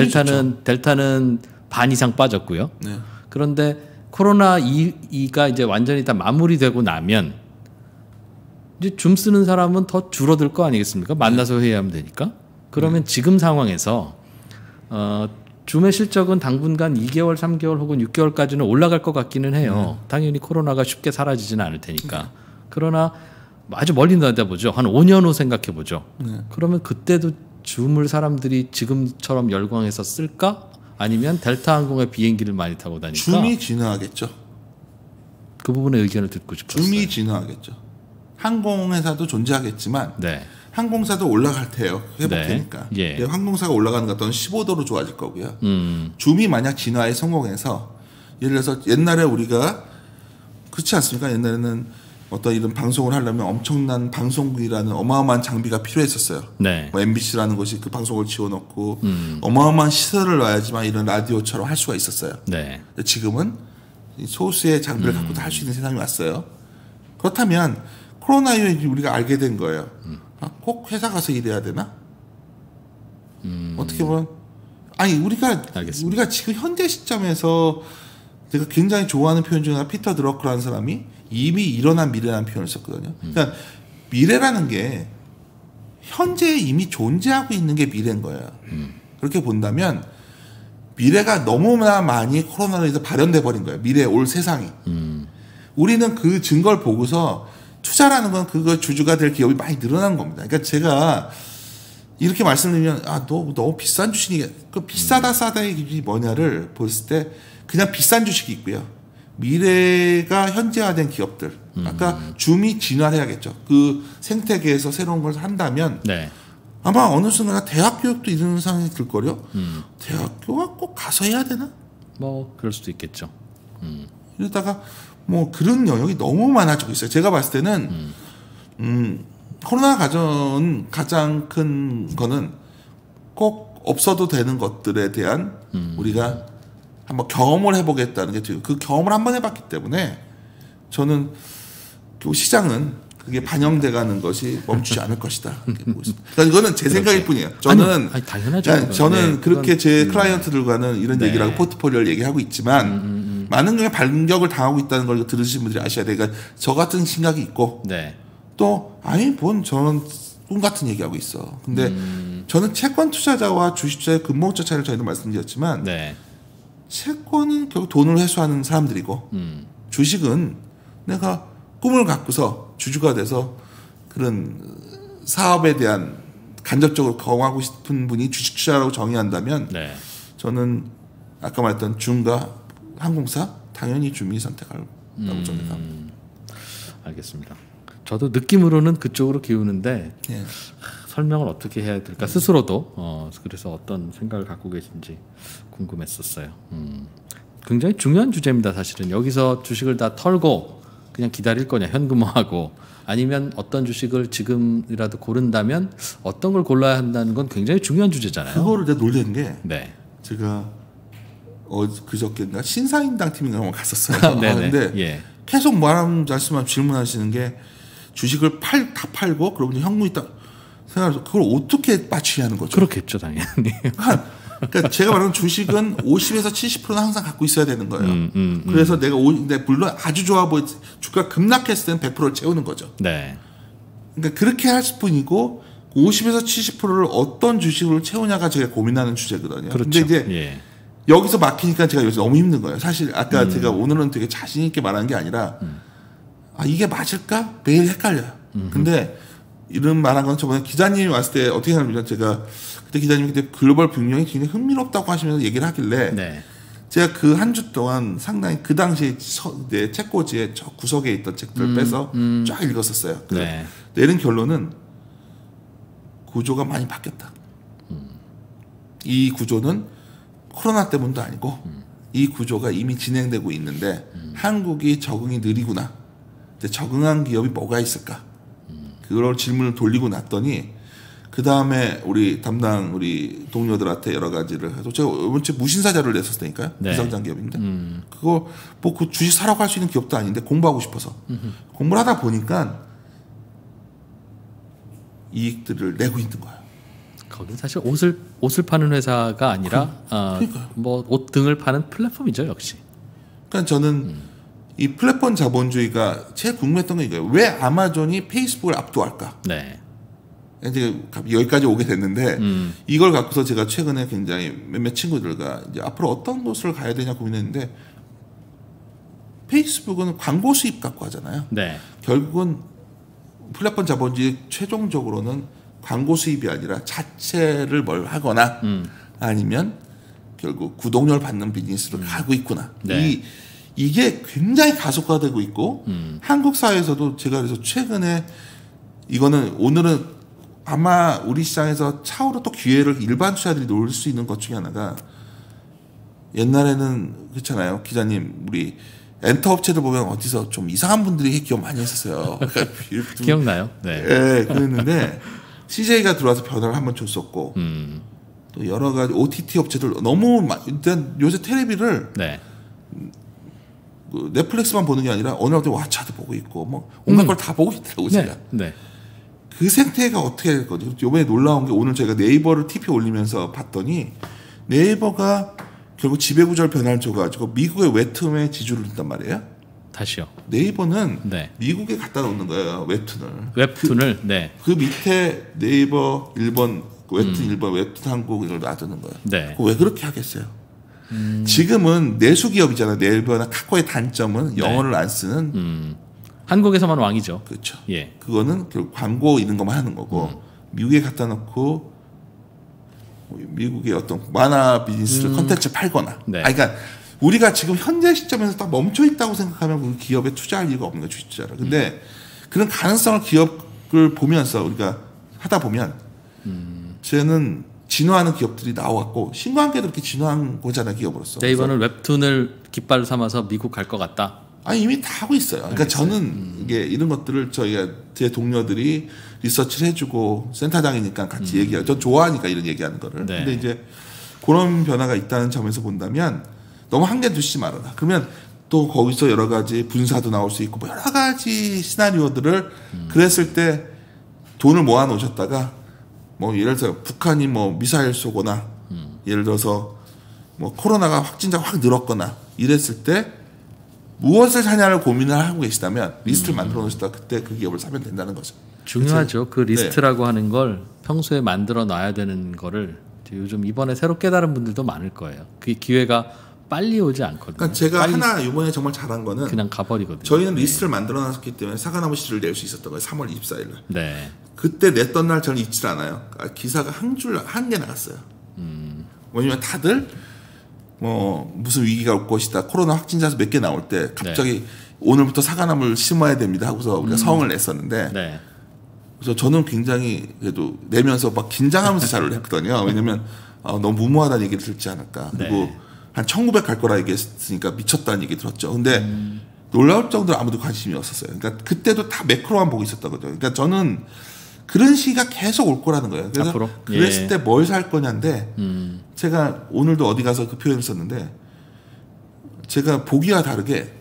델타는 반 이상 빠졌고요. 네. 그런데 코로나 2가 이제 완전히 다 마무리되고 나면 이제 줌 쓰는 사람은 더 줄어들 거 아니겠습니까? 만나서 회의하면 되니까. 그러면 지금 상황에서 줌의 실적은 당분간 2개월, 3개월 혹은 6개월까지는 올라갈 것 같기는 해요. 당연히 코로나가 쉽게 사라지지는 않을 테니까. 그러나 아주 멀리 내다보죠. 한 5년 후 생각해 보죠. 그러면 그때도 줌을 사람들이 지금처럼 열광해서 쓸까? 아니면 델타 항공의 비행기를 많이 타고 다니까? 줌이 진화하겠죠. 그 부분의 의견을 듣고 싶었어요. 줌이 진화하겠죠. 항공회사도 존재하겠지만 네. 항공사도 올라갈 테요. 회복 네. 되니까. 예. 항공사가 올라가는 것은 15도로 좋아질 거고요. 줌이 만약 진화에 성공해서 예를 들어서 옛날에 우리가 그렇지 않습니까? 옛날에는 어떤 이런 방송을 하려면 엄청난 방송국이라는 어마어마한 장비가 필요했었어요. 네. 뭐 MBC라는 것이 그 방송을 지어놓고 어마어마한 시설을 놔야지만 이런 라디오처럼 할 수가 있었어요. 네. 지금은 소수의 장비를 갖고도 할 수 있는 세상이 왔어요. 그렇다면 코로나 이후에 우리가 알게 된 거예요. 꼭 회사 가서 일해야 되나? 어떻게 보면 우리가 지금 현재 시점에서 제가 굉장히 좋아하는 표현 중에 하나 피터 드러커라는 사람이 이미 일어난 미래라는 표현을 썼거든요. 그러니까 미래라는 게 현재 이미 존재하고 있는 게 미래인 거예요. 그렇게 본다면 미래가 너무나 많이 코로나로 인해서 발현돼 버린 거예요. 미래에 올 세상이. 우리는 그 증거를 보고서 투자라는 건 그거 주주가 될 기업이 많이 늘어난 겁니다. 그러니까 제가 이렇게 말씀드리면 너무 비싼 주식이 그 비싸다 싸다의 기준이 뭐냐를 봤을 때 그냥 비싼 주식이 있고요. 미래가 현재화된 기업들. 아까 줌이 진화해야겠죠. 그 생태계에서 새로운 걸 한다면 네. 아마 어느 순간 대학 교육도 이런 상황이 들 거요. 대학교가 꼭 가서 해야 되나? 뭐 그럴 수도 있겠죠. 이러다가 뭐 그런 영역이 너무 많아지고 있어요. 제가 봤을 때는 코로나 가장 큰 거는 꼭 없어도 되는 것들에 대한 우리가 한번 경험을 해보겠다는 게 지금 그 경험을 한번 해봤기 때문에 저는 그 시장은 그게 반영돼가는 것이 멈추지 않을 것이다. 그러니까 이거는 제 생각일 뿐이에요. 저는 아니, 당연하죠. 저는 네, 그렇게 제 클라이언트들과는 이런 얘기를 하고 포트폴리오를 얘기하고 있지만 많은 경우에 반격을 당하고 있다는 걸 들으신 분들이 아셔야 돼요. 그러니까 저 같은 생각이 있고 네. 또 저는 꿈 같은 얘기하고 있어. 근데 저는 채권 투자자와 주식 투자의 근본적 차이를 저희도 말씀드렸지만 네. 채권은 결국 돈을 회수하는 사람들이고 주식은 내가 꿈을 갖고서 주주가 돼서 그런 사업에 대한 간접적으로 경험하고 싶은 분이 주식 투자라고 정의한다면 저는 아까 말했던 줌과 항공사 당연히 줌이 선택할 정리합니다. 알겠습니다. 저도 느낌으로는 그쪽으로 기우는데 예. 설명을 어떻게 해야 될까 스스로도 그래서 어떤 생각을 갖고 계신지 궁금했었어요. 굉장히 중요한 주제입니다. 사실은 여기서 주식을 다 털고 그냥 기다릴 거냐 현금화하고 아니면 어떤 주식을 지금이라도 고른다면 어떤 걸 골라야 한다는 건 굉장히 중요한 주제잖아요. 그거를 내가 놀란 게 네. 제가 그저께인가 신사임당 팀인가 한번 갔었어요. 네네. 근데 계속 말씀만 질문하시는 게 주식을 다 팔고 그러면 현금이 있다 생각해서 그걸 어떻게 맞추냐는 거죠. 그렇겠죠 당연히. 그러니까 제가 말하는 주식은 50에서 70%는 항상 갖고 있어야 되는 거예요. 그래서 내가 물론 아주 좋아 보이 주가 급락했을 때는 100%를 채우는 거죠. 네. 그러니까 그렇게 할 뿐이고 50에서 70%를 어떤 주식으로 채우냐가 제가 고민하는 주제거든요. 그렇죠. 근데 이제 여기서 막히니까 제가 요새 너무 힘든 거예요. 사실 아까 제가 오늘은 되게 자신 있게 말하는 게 아니라 이게 맞을까? 매일 헷갈려요. 근데 이런 말한 건 저번에 기자님이 왔을 때 어떻게 하냐면 제가 그때 기자님이 그때 글로벌 균형이 굉장히 흥미롭다고 하시면서 얘기를 하길래 네. 제가 그 한 주 동안 상당히 그 당시에 내 책꽂이에 저 구석에 있던 책들을 빼서 쫙 읽었었어요. 네. 내린 결론은 구조가 많이 바뀌었다. 이 구조는 코로나 때문도 아니고 이 구조가 이미 진행되고 있는데 한국이 적응이 느리구나. 근데 적응한 기업이 뭐가 있을까? 그걸 질문을 돌리고 났더니 그 다음에 우리 담당 우리 동료들한테 여러 가지를 해서 제가 이번 주에 무신사 자료를 냈었을 테니까요. 네. 비상장 기업인데 그거 뭐 그 주식 사라고 할 수 있는 기업도 아닌데 공부하고 싶어서 공부를 하다 보니까 이익들을 내고 있는 거예요. 거긴 사실 옷을 파는 회사가 아니라 뭐 옷 등을 파는 플랫폼이죠 역시. 그러니까 저는 이 플랫폼 자본주의가 제일 궁금했던 게 이거예요. 왜 아마존이 페이스북을 압도할까? 네. 이제 여기까지 오게 됐는데 이걸 갖고서 제가 최근에 굉장히 몇몇 친구들과 이제 앞으로 어떤 곳을 가야 되냐 고민했는데 페이스북은 광고 수입 갖고 하잖아요. 네. 결국은 플랫폼 자본주의 최종적으로는 광고 수입이 아니라 자체를 뭘 하거나 아니면 결국 구독료를 받는 비즈니스로 가고 있구나. 네. 이게 굉장히 가속화되고 있고 한국 사회에서도 제가 그래서 최근에 이거는 오늘은 아마 우리 시장에서 차후로 또 기회를 일반 투자자들이 노릴 수 있는 것 중에 하나가 옛날에는 그렇잖아요. 기자님 우리 엔터 업체들 보면 어디서 좀 이상한 분들이 기업 많이 했었어요. 기억나요? 네. 네, 그랬는데 CJ가 들어와서 변화를 한번 줬었고 또 여러 가지 OTT 업체들 너무 일단 요새 텔레비를 네. 그 넷플릭스만 보는 게 아니라 어느 날도 왓챠도 보고 있고 뭐 온갖 걸 다 보고 있더라고요. 제가. 네. 그 생태가 어떻게 될 거죠? 이번에 놀라운 게 오늘 제가 네이버를 TP 올리면서 봤더니 네이버가 결국 지배구조를 변화를 줘가지고 미국의 웹툰에 지주를 둔단 말이에요. 다시요. 네이버는 네. 미국에 갖다 놓는 거예요. 웹툰을. 네. 그 밑에 네이버 일본 웹툰 일본 웹툰 한국 이걸 놔두는 거예요. 네. 왜 그렇게 하겠어요? 지금은 내수 기업이잖아요. 네이버나 카카오의 단점은 영어를 안 쓰는 한국에서만 왕이죠. 그렇죠. 예. 그거는 결국 광고 있는 것만 하는 거고 미국에 갖다 놓고 미국의 어떤 만화 비즈니스를 컨텐츠 팔거나. 네. 그러니까 우리가 지금 현재 시점에서 딱 멈춰 있다고 생각하면 그 기업에 투자할 이유가 없는 거예요. 주식투자를. 근데 그런 가능성을 기업을 보면서 우리가 하다 보면 저는 진화하는 기업들이 나와갖고 신관계도 이렇게 진화한 거잖아요. 기업으로서. 네이버는 웹툰을 깃발 삼아서 미국 갈 것 같다. 아니 이미 다 하고 있어요. 그러니까 저는 이게 이런 것들을 저희가 제 동료들이 리서치를 해주고 센터장이니까 같이 얘기하고 전 좋아하니까 이런 얘기하는 거를. 네. 근데 이제 그런 변화가 있다는 점에서 본다면 너무 한계 두시지 말아라. 그러면 또 거기서 여러 가지 분사도 나올 수 있고 뭐 여러 가지 시나리오들을 그랬을 때 돈을 모아 놓으셨다가 뭐 예를 들어서 북한이 뭐 미사일 쏘거나 예를 들어서 뭐 코로나가 확진자가 확 늘었거나 이랬을 때 무엇을 사냐를 고민을 하고 계시다면 리스트를 만들어 놓으셨다 그때 그 기업을 사면 된다는 거죠. 중요하죠. 그 리스트라고 하는 걸 평소에 만들어 놔야 되는 거를 요즘 이번에 새로 깨달은 분들도 많을 거예요. 그 기회가 빨리 오지 않거든요. 그러니까 제가 하나 이번에 정말 잘한 거는 그냥 가버리거든요. 저희는 리스트를 만들어 놨기 때문에 사과나무 씨를 낼 수 있었던 거예요. 3월 24일 날. 네. 그때 냈던 날 저는 잊질 않아요. 기사가 한 개 나갔어요. 왜냐면 다들 뭐 무슨 위기가 올 것이다. 코로나 확진자 수 몇 개 나올 때 갑자기 오늘부터 사과나무를 심어야 됩니다 하고서 우리가 성을 냈었는데 네. 그래서 저는 굉장히 그래도 내면서 막 긴장하면서 자료를 했거든요. 왜냐면 너무 무모하다는 얘기를 들지 않을까. 그리고 네. 한 1900 갈 거라 얘기했으니까 미쳤다는 얘기 들었죠. 근데 놀라울 정도로 아무도 관심이 없었어요. 그러니까 그때도 다 매크로만 보고 있었다거든요. 그러니까 저는 그런 시기가 계속 올 거라는 거예요. 그래서 앞으로? 그랬을 때 뭘 살 거냐인데 제가 오늘도 어디 가서 그 표현을 썼는데 제가 보기와 다르게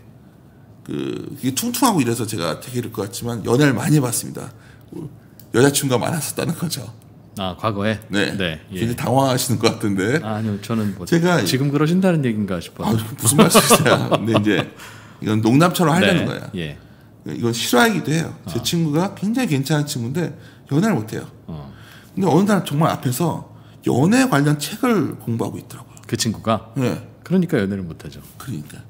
이게 퉁퉁하고 이래서 제가 되게 이럴 것 같지만 연애를 많이 해봤습니다. 여자친구가 많았었다는 거죠. 아 과거에? 네. 네. 예. 굉장히 당황하시는 것 같은데. 아니요, 저는 뭐 제가 지금 그러신다는 얘기인가 싶어요. 무슨 말씀이세요? 근데 이제 이건 농담처럼 하려는 네. 거예요. 예. 이건 실화이기도 해요. 제 친구가 굉장히 괜찮은 친구인데 연애를 못해요. 근데 어느 날 정말 앞에서 연애 관련 책을 공부하고 있더라고요. 그 친구가. 네. 그러니까 연애를 못하죠. 그러니까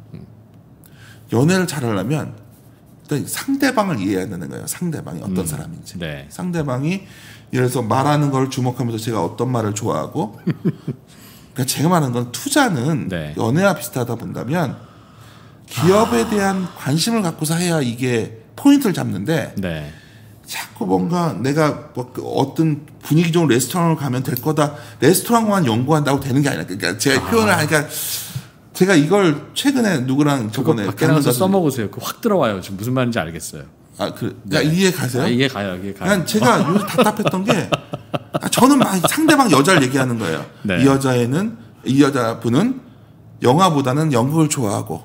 연애를 잘하려면 일단 상대방을 이해해야 되는 거예요. 상대방이 어떤 사람인지. 네. 상대방이 예를 들어서 말하는 걸 주목하면서 제가 어떤 말을 좋아하고 그러니까 제가 말하는 건 투자는 네. 연애와 비슷하다 본다면 기업에 대한 관심을 갖고서 해야 이게 포인트를 잡는데 네. 자꾸 뭔가 내가 뭐 어떤 분위기 좋은 레스토랑을 가면 될 거다. 레스토랑만 연구한다고 되는 게 아니라 그러니까 제가 표현을 하니까 제가 이걸 최근에 누구랑 저번에 밖에 나가서 써먹으세요. 그 확 들어와요. 지금 무슨 말인지 알겠어요. 네. 이해 가세요? 이해 가요. 이해 가요. 그냥 제가 요즘 답답했던 게 저는 막 상대방 여자를 얘기하는 거예요. 네. 이 여자분은 영화보다는 연극을 좋아하고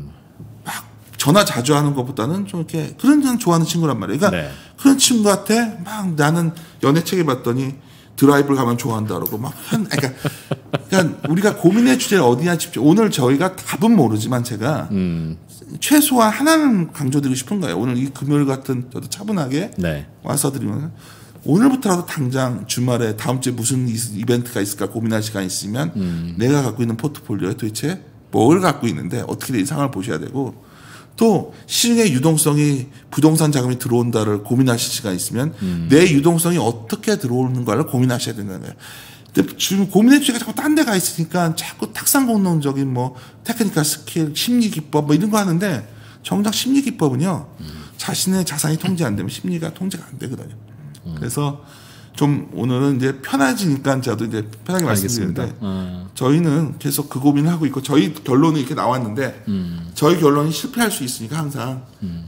막 전화 자주 하는 것보다는 좀 이렇게 그런 장 좋아하는 친구란 말이에요. 그러니까 네. 그런 친구한테 막 나는 연애책에 봤더니 드라이브를 가면 좋아한다 그러고 막 그러니까 우리가 고민의 주제를 어디냐 집중. 오늘 저희가 답은 모르지만 제가 최소한 하나는 강조드리고 싶은 거예요. 오늘 이 금요일 같은 저도 차분하게 네. 와서 드리면 오늘부터라도 당장 주말에 다음 주에 무슨 이벤트가 있을까 고민할 시간 있으면 내가 갖고 있는 포트폴리오에 도대체 뭘 갖고 있는데 어떻게 이 상황을 보셔야 되고 또 시중의 유동성이 부동산 자금이 들어온다를 고민하실 시간 있으면 내 유동성이 어떻게 들어오는가를 고민하셔야 된다는 거예요. 근데 지금 고민의 주제가 자꾸 딴 데 가 있으니까 자꾸 탁상공론적인 뭐 테크니컬 스킬, 심리기법 뭐 이런 거 하는데 정작 심리기법은요 자신의 자산이 통제 안 되면 심리가 통제가 안 되거든요. 그래서 좀 오늘은 이제 편해지니까 저도 이제 편하게 말씀드리는데 저희는 계속 그 고민을 하고 있고 저희 결론이 이렇게 나왔는데 저희 결론이 실패할 수 있으니까 항상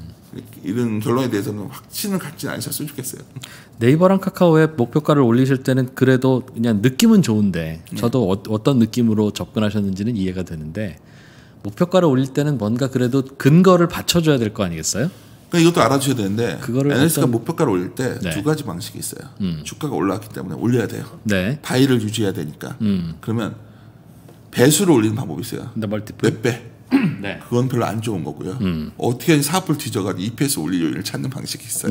이런 결론에 대해서는 확신을 갖지 않으셨으면 좋겠어요. 네이버랑 카카오에 목표가를 올리실 때는 그래도 그냥 느낌은 좋은데 저도 어떤 느낌으로 접근하셨는지는 이해가 되는데 목표가를 올릴 때는 뭔가 그래도 근거를 받쳐줘야 될 거 아니겠어요? 그러니까 이것도 알아주셔야 되는데 NS가 어떤... 목표가를 올릴 때 네. 두 가지 방식이 있어요. 주가가 올라왔기 때문에 올려야 돼요. 네. 바이를 유지해야 되니까. 그러면 배수를 올리는 방법이 있어요. 몇 배. 네. 그건 별로 안 좋은 거고요. 어떻게든 사업을 뒤져가지고 EPS 올릴 요인을 찾는 방식이 있어요.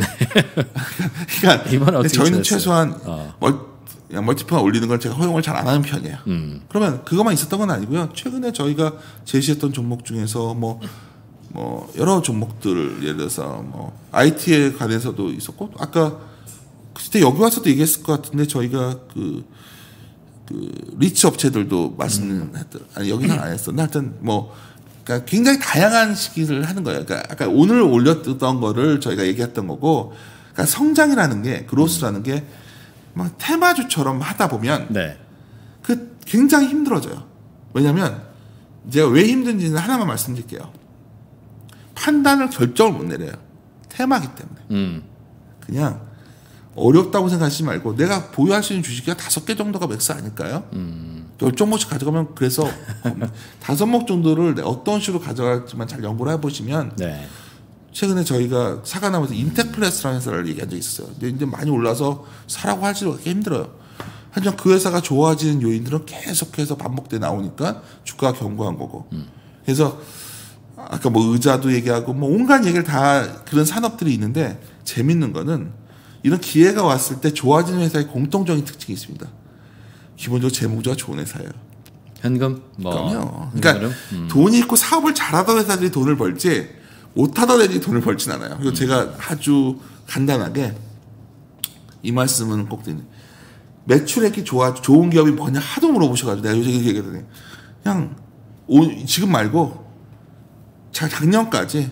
그러니까 저희는 최소한 멀티플만 올리는 걸 제가 허용을 잘 안 하는 편이에요. 그러면 그것만 있었던 건 아니고요. 최근에 저희가 제시했던 종목 중에서 뭐 여러 종목들을 예를 들어서 뭐 IT에 관해서도 있었고 아까 그때 여기 와서도 얘기했을 것 같은데 저희가 그 리츠 업체들도 말씀했던 아니 여기는 안 했었는데 하여튼 뭐 그러니까 굉장히 다양한 시기를 하는 거예요. 그러니까 아까 오늘 올렸던 거를 저희가 얘기했던 거고 그러니까 성장이라는 게 그로스라는 게 막 테마주처럼 하다 보면 네. 그 굉장히 힘들어져요. 왜냐하면 제가 왜 힘든지는 하나만 말씀드릴게요. 판단을 결정을 못 내려요. 테마기 때문에. 그냥 어렵다고 생각하시지 말고 내가 보유할 수 있는 주식이 5개 정도가 맥스 아닐까요? 10종목씩 가져가면 그래서 5목 정도를 어떤 식으로 가져갈지만 잘 연구를 해보시면 네. 최근에 저희가 사과나무에서 인텍플레스라는 회사를 얘기한 적이 있었어요. 근데 이제 많이 올라서 사라고 하기도 힘들어요. 하지만 그 회사가 좋아지는 요인들은 계속해서 반복돼 나오니까 주가가 견고한 거고. 그래서 아까 뭐 의자도 얘기하고 뭐 온갖 얘기를 다 그런 산업들이 있는데 재밌는 거는 이런 기회가 왔을 때 좋아지는 회사의 공통적인 특징이 있습니다. 기본적으로 재무제가 좋은 회사예요. 현금 그럼요. 그러니까 돈이 있고 사업을 잘하던 회사들이 돈을 벌지 못하던 애들이 돈을 벌진 않아요. 그리고 제가 아주 간단하게 이 말씀은 꼭 드리는 매출액이 좋은 기업이 뭐냐 하도 물어보셔가지고 내가 요새 얘기했더니 그냥 지금 말고 작년까지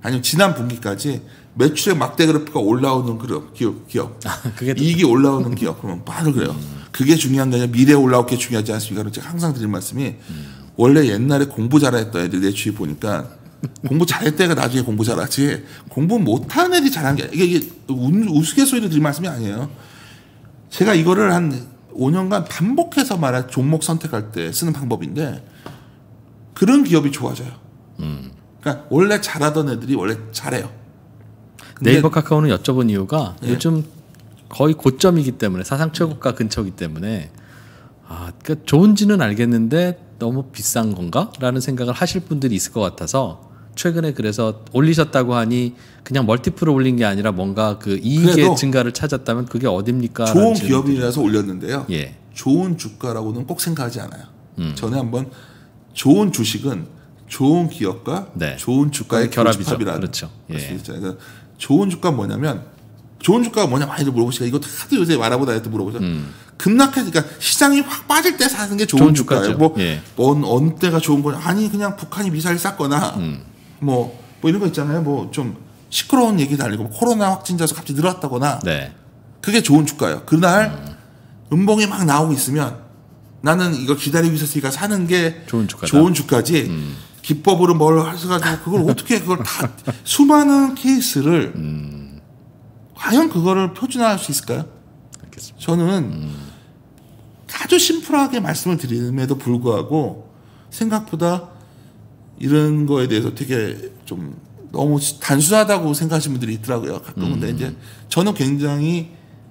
아니면 지난 분기까지 매출의 막대 그래프가 올라오는 기업. 이익이 올라오는 기업. 그러면 말을 그래요. 그게 중요한 게 아니라 미래에 올라올 게 중요하지 않습니까? 제가 항상 드리는 말씀이 원래 옛날에 공부 잘했던 애들 내 주위 보니까 공부 잘했던 애가 나중에 공부 잘하지 공부 못하는 애들이 잘한 게 이게 우스갯소리로 드릴 말씀이 아니에요. 제가 이거를 한 5년간 반복해서 말할 종목 선택할 때 쓰는 방법인데 그런 기업이 좋아져요. 그러니까 원래 잘하던 애들이 원래 잘해요. 네이버 카카오는 여쭤본 이유가 요즘 거의 고점이기 때문에 사상 최고가 근처이기 때문에 그러니까 좋은지는 알겠는데 너무 비싼 건가라는 생각을 하실 분들이 있을 것 같아서 최근에 그래서 올리셨다고 하니 그냥 멀티플을 올린 게 아니라 뭔가 그 이익의 증가를 찾았다면 그게 어딥니까? 좋은 기업이라서 올렸는데요. 좋은 주가라고는 꼭 생각하지 않아요. 전에 한번 좋은 주식은 좋은 기업과 좋은 주가의 결합이죠. 그렇죠. 그러니까 좋은 주가가 뭐냐면 좋은 주가가 뭐냐 많이들 물어보시니까 이것도 하도 요새 말하고 다녔던 물어보죠. 급락해 그러니까 시장이 확 빠질 때 사는 게 좋은 주가예요. 어느 때가 좋은 거냐? 아니 그냥 북한이 미사일 쐈거나 뭐 이런 거 있잖아요. 뭐 좀 시끄러운 얘기 달리고 코로나 확진자 수 갑자기 늘었다거나 그게 좋은 주가예요. 그날 음봉이 막 나오고 있으면 나는 이거 기다리고 있었으니까 사는 게 좋은 주가지. 기법으로 뭘 해가지고 그걸 어떻게 그걸 다 수많은 케이스를 과연 그거를 표준화할 수 있을까요? 알겠습니다. 저는 아주 심플하게 말씀을 드림에도 불구하고 생각보다 이런 거에 대해서 되게 좀 너무 단순하다고 생각하시는 분들이 있더라고요. 가끔은. 근데 이제 저는 굉장히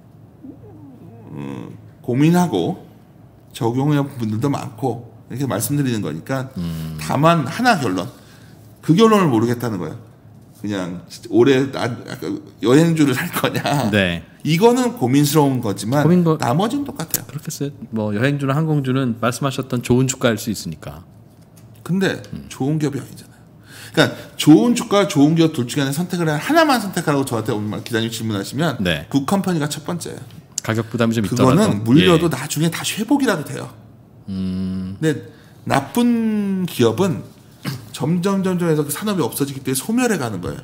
고민하고 적용해 본 분들도 많고 이렇게 말씀드리는 거니까 다만 하나 결론. 그 결론을 모르겠다는 거예요. 그냥 올해 여행주를 살 거냐. 이거는 고민스러운 거지만 나머지는 똑같아요. 그렇겠어요. 뭐 여행주나 항공주는 말씀하셨던 좋은 주가일 수 있으니까. 근데 좋은 기업이 아니잖아요. 그러니까 좋은 주가, 좋은 기업 둘 중에 선택을 하나만 선택하라고 저한테 오늘 기자님 질문하시면 굿컴퍼니가 첫 번째예요. 가격 부담이 좀 있더라도. 그거는 물려도 나중에 다시 회복이라도 돼요. 근데 나쁜 기업은 점점 해서 그 산업이 없어지기 때문에 소멸해 가는 거예요.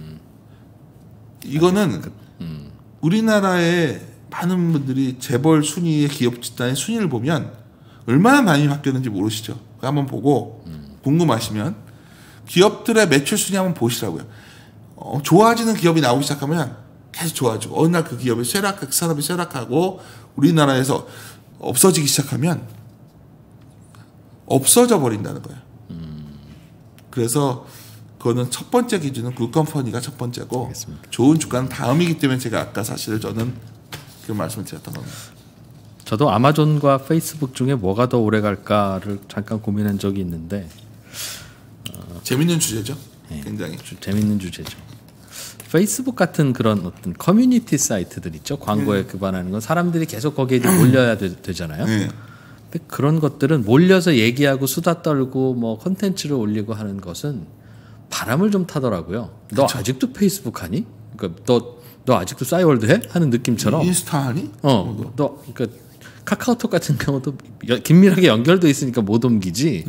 이거는 우리나라의 많은 분들이 재벌 순위의 기업 집단의 순위를 보면 얼마나 많이 바뀌었는지 모르시죠? 한번 보고 궁금하시면 기업들의 매출 순위 한번 보시라고요. 좋아지는 기업이 나오기 시작하면 계속 좋아지고 어느 날 그 기업이 그 산업이 쇠락하고 우리나라에서 없어지기 시작하면 없어져 버린다는 거예요. 그래서 그거는 첫 번째 기준은 굿컴퍼니가 첫 번째고 알겠습니다. 좋은 주가는 다음이기 때문에 제가 아까 사실 저는 그 말씀을 드렸던 겁니다. 저도 아마존과 페이스북 중에 뭐가 더 오래 갈까를 잠깐 고민한 적이 있는데 재밌는 주제죠. 굉장히 재밌는 주제죠. 페이스북 같은 그런 어떤 커뮤니티 사이트들 있죠. 광고에 기반하는 건 사람들이 계속 거기에 몰려야 되잖아요. 근데 그런 것들은 몰려서 얘기하고 수다 떨고 뭐 콘텐츠를 올리고 하는 것은 바람을 좀 타더라고요. 너 아직도 페이스북 하니? 그러니까 너 아직도 싸이월드 해? 하는 느낌처럼. 인스타 하니? 너 그러니까 카카오톡 같은 경우도 긴밀하게 연결돼 있으니까 못 옮기지.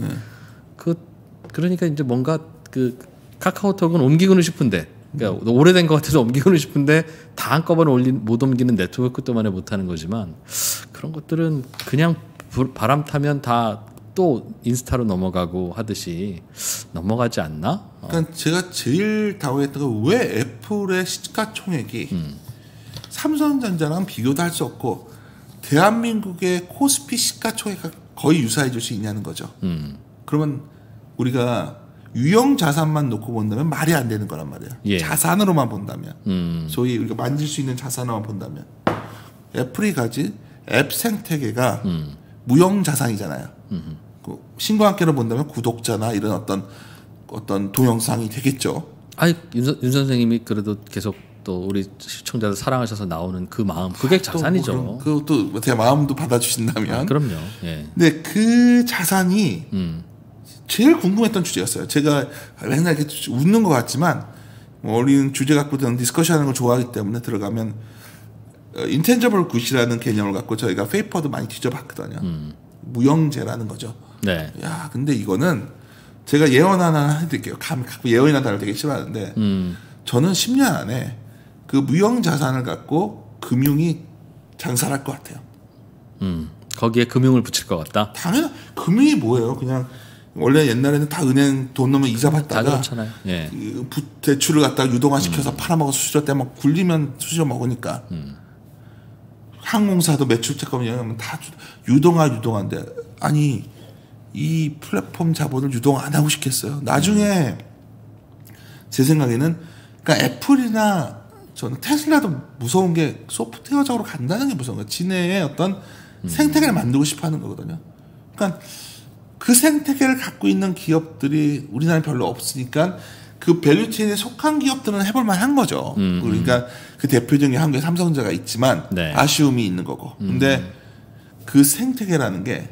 그러니까 이제 뭔가 그 카카오톡은 옮기고는 싶은데, 그러니까 오래된 것 같아서 옮기고는 싶은데 다 한꺼번에 못 옮기는 네트워크 때문에 못 하는 거지만 그런 것들은 그냥 바람 타면 다 또 인스타로 넘어가고 하듯이 넘어가지 않나? 그러니까 제가 제일 당황했던 건 왜 애플의 시가총액이 삼성전자랑 비교도 할 수 없고 대한민국의 코스피 시가총액과 거의 유사해질 수 있냐는 거죠. 그러면 우리가 유형 자산만 놓고 본다면 말이 안 되는 거란 말이에요. 자산으로만 본다면 소위 우리가 만질 수 있는 자산으로만 본다면 애플이 가진 앱 생태계가 무형 자산이잖아요. 그 신과학계로 본다면 구독자나 이런 어떤 동영상이 되겠죠. 윤 선생님이 그래도 계속 또 우리 시청자들 사랑하셔서 나오는 그 마음, 그게 자산이죠. 그것도 제 마음도 받아주신다면. 그럼요. 근데 그 자산이 제일 궁금했던 주제였어요. 제가 맨날 이렇게 웃는 것 같지만 우리는 주제 갖고 디스커션하는 걸 좋아하기 때문에 들어가면 인텐저블 굿이라는 개념을 갖고 저희가 페이퍼도 많이 뒤져봤거든요. 무형재라는 거죠. 야, 근데 이거는 제가 예언 하나 해드릴게요. 예언이라는 단어를 되게 싫어하는데 저는 10년 안에 그 무형 자산을 갖고 금융이 장사를 할 것 같아요. 거기에 금융을 붙일 것 같다. 당연히 금융이 뭐예요? 그냥 원래 옛날에는 다 은행 돈 넣으면 이자 받다가 다 그렇잖아요. 예. 대출을 갖다가 유동화시켜서 팔아먹어 수수료 때 막 굴리면 수수료 먹으니까 항공사도 매출채권 영향하면 다 유동화인데 아니 이 플랫폼 자본을 유동화 안 하고 싶겠어요. 나중에 제 생각에는 그러니까 애플이나 저는 테슬라도 무서운 게 소프트웨어적으로 간다는 게 무서운 거예요. 지네의 어떤 생태계를 만들고 싶어 하는 거거든요. 그러니까 그 생태계를 갖고 있는 기업들이 우리나라에 별로 없으니까 그 밸류체인에 속한 기업들은 해볼 만한 거죠. 그러니까 그 대표적인 한국에 삼성전자가 있지만 네. 아쉬움이 있는 거고. 근데 그 생태계라는 게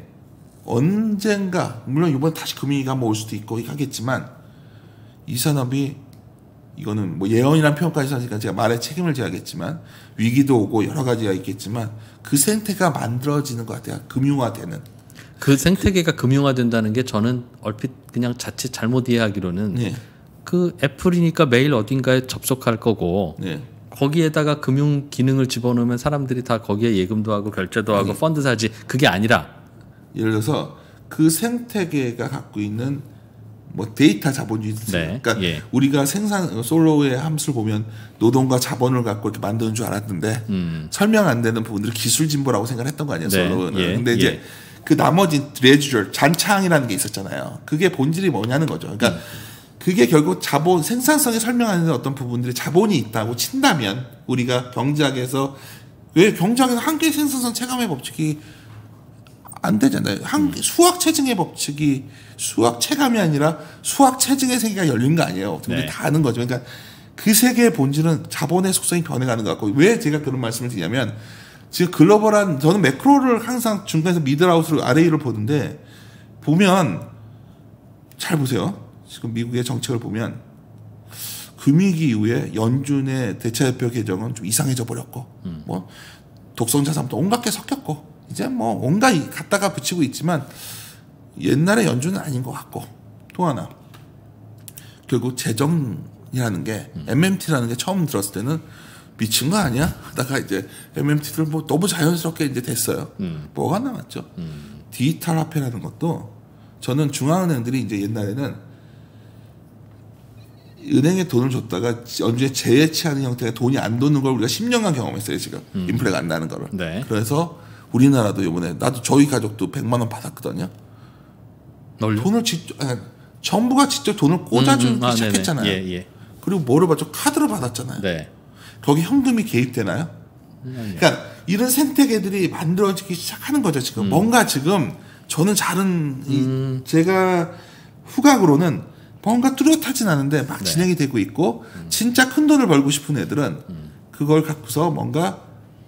언젠가 물론 이번 다시 금융위기가 올 수도 있고 하겠지만 이 산업이 이거는 뭐 예언이란 표현까지 하니까 제가 말에 책임을 져야겠지만 위기도 오고 여러 가지가 있겠지만 그 생태계가 만들어지는 것 같아요. 금융화되는. 그 생태계가 금융화된다는 게 저는 얼핏 그냥 자칫 잘못 이해하기로는 네. 그 애플이니까 매일 어딘가에 접속할 거고 네. 거기에다가 금융 기능을 집어넣으면 사람들이 다 거기에 예금도 하고 결제도 하고 펀드 사지 그게 아니라 예를 들어서 그 생태계가 갖고 있는 뭐 데이터 자본주의 네. 그러니까 예. 우리가 생산 솔로의 함수를 보면 노동과 자본을 갖고 이렇게 만드는 줄 알았는데 설명 안 되는 부분들을 기술 진보라고 생각했던 거 아니에요. 네. 솔로는. 예. 근데 이제 예. 그 나머지 레지럴 잔창이라는 게 있었잖아요. 그게 본질이 뭐냐는 거죠. 그러니까 그게 결국 자본 생산성에 설명하는 어떤 부분들이 자본이 있다고 친다면 우리가 경제학에서 왜 경제학에서 한계 생산성 체감의 법칙이 안 되잖아요. 수학 체증의 법칙이 수학 체감이 아니라 수학 체증의 세계가 열린 거 아니에요. 우리 네. 다 아는 거죠. 그러니까 그 세계의 본질은 자본의 속성이 변해가는 것 같고 왜 제가 그런 말씀을 드리냐면 지금 글로벌한 저는 매크로를 항상 중간에서 미들아웃으로 아래위를 보는데 보면 잘 보세요. 지금 미국의 정책을 보면 금위기 이후에 연준의 대차대표 개정은 좀 이상해져 버렸고 뭐 독성자산도 온갖 게 섞였고 이제 뭐 온갖 갖다가 붙이고 있지만 옛날의 연준은 아닌 것 같고 또 하나 결국 재정이라는 게 MMT라는 게 처음 들었을 때는 미친 거 아니야? 하다가 이제 MMT들 뭐 너무 자연스럽게 이제 됐어요. 뭐가 남았죠? 디지털 화폐라는 것도 저는 중앙은행들이 이제 옛날에는 은행에 돈을 줬다가 연준에 재해치하는 형태가 돈이 안 도는 걸 우리가 10년간 경험했어요. 지금 인플레가 안 나는 거를. 네. 그래서 우리나라도 이번에 나도 저희 가족도 100만 원 받았거든요. 널요? 돈을 직접 정부가 직접 돈을 꽂아주기 시작했잖아요. 예, 예. 그리고 뭐를 받죠? 카드로 받았잖아요. 네. 거기 현금이 개입되나요? 그러니까 이런 생태계들이 만들어지기 시작하는 거죠. 지금 뭔가 지금 저는 잘은 제가 후각으로는 뭔가 뚜렷하진 않은데 막 진행이 되고 있고 진짜 큰 돈을 벌고 싶은 애들은 그걸 갖고서 뭔가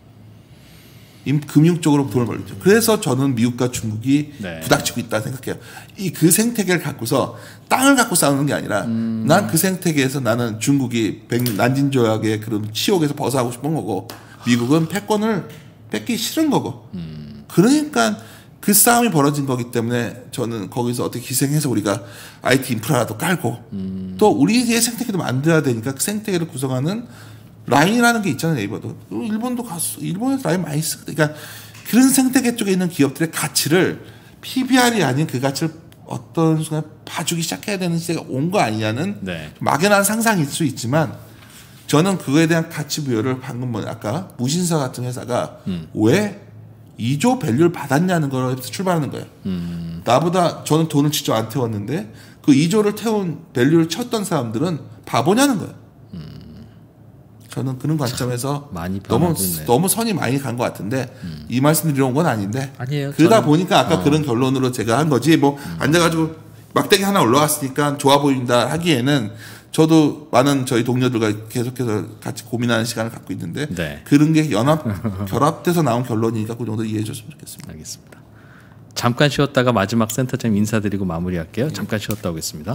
금융 쪽으로 돈을 벌죠. 그래서 저는 미국과 중국이 네. 부닥치고 있다 생각해요. 그 생태계를 갖고서 땅을 갖고 싸우는 게 아니라 난 그 생태계에서 나는 중국이 난징 조약의 그런 치욕에서 벗어나고 싶은 거고 미국은 패권을 뺏기 싫은 거고. 그러니까 그 싸움이 벌어진 거기 때문에 저는 거기서 어떻게 희생해서 우리가 IT 인프라라도 깔고 또 우리의 생태계도 만들어야 되니까 그 생태계를 구성하는 라인이라는 게 있잖아요. 네이버도. 일본도 갔어. 일본에서 라인 많이 쓰거든. 그러니까 그런 생태계 쪽에 있는 기업들의 가치를 PBR이 아닌 그 가치를 어떤 순간 봐주기 시작해야 되는 시대가 온 거 아니냐는 네. 막연한 상상일 수 있지만 저는 그거에 대한 가치 부여를 방금 뭐 아까 무신사 같은 회사가 왜 2조 밸류를 받았냐는 거에서 출발하는 거예요. 나보다 저는 돈을 직접 안 태웠는데 그 2조를 태운 밸류를 쳤던 사람들은 바보냐는 거예요. 저는 그런 관점에서 많이 너무 선이 많이 간 것 같은데 이 말씀 드리러 온 건 아닌데 아니에요. 그러다 보니까 아까 그런 결론으로 제가 한 거지 뭐 앉아가지고 막대기 하나 올라왔으니까 좋아 보인다 하기에는 저도 많은 저희 동료들과 계속해서 같이 고민하는 시간을 갖고 있는데 네. 그런 게 결합돼서 나온 결론이니까 그 정도 이해해 줬으면 좋겠습니다. 알겠습니다. 잠깐 쉬었다가 마지막 센터장님 인사드리고 마무리할게요. 잠깐 쉬었다 오겠습니다.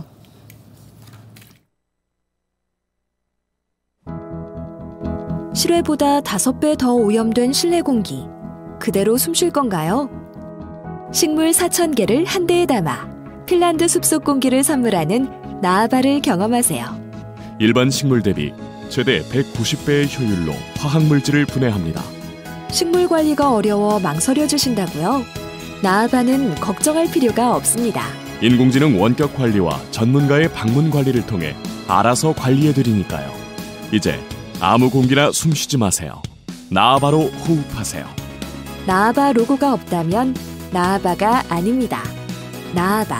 실외보다 5배 더 오염된 실내 공기. 그대로 숨 쉴 건가요? 식물 4,000개를 한 대에 담아 핀란드 숲속 공기를 선물하는 나아바를 경험하세요. 일반 식물 대비 최대 190배의 효율로 화학물질을 분해합니다. 식물 관리가 어려워 망설여지신다고요? 나아바는 걱정할 필요가 없습니다. 인공지능 원격 관리와 전문가의 방문 관리를 통해 알아서 관리해드리니까요. 이제 아무 공기나 숨쉬지 마세요. 나아바로 호흡하세요. 나아바 로고가 없다면 나아바가 아닙니다. 나아바.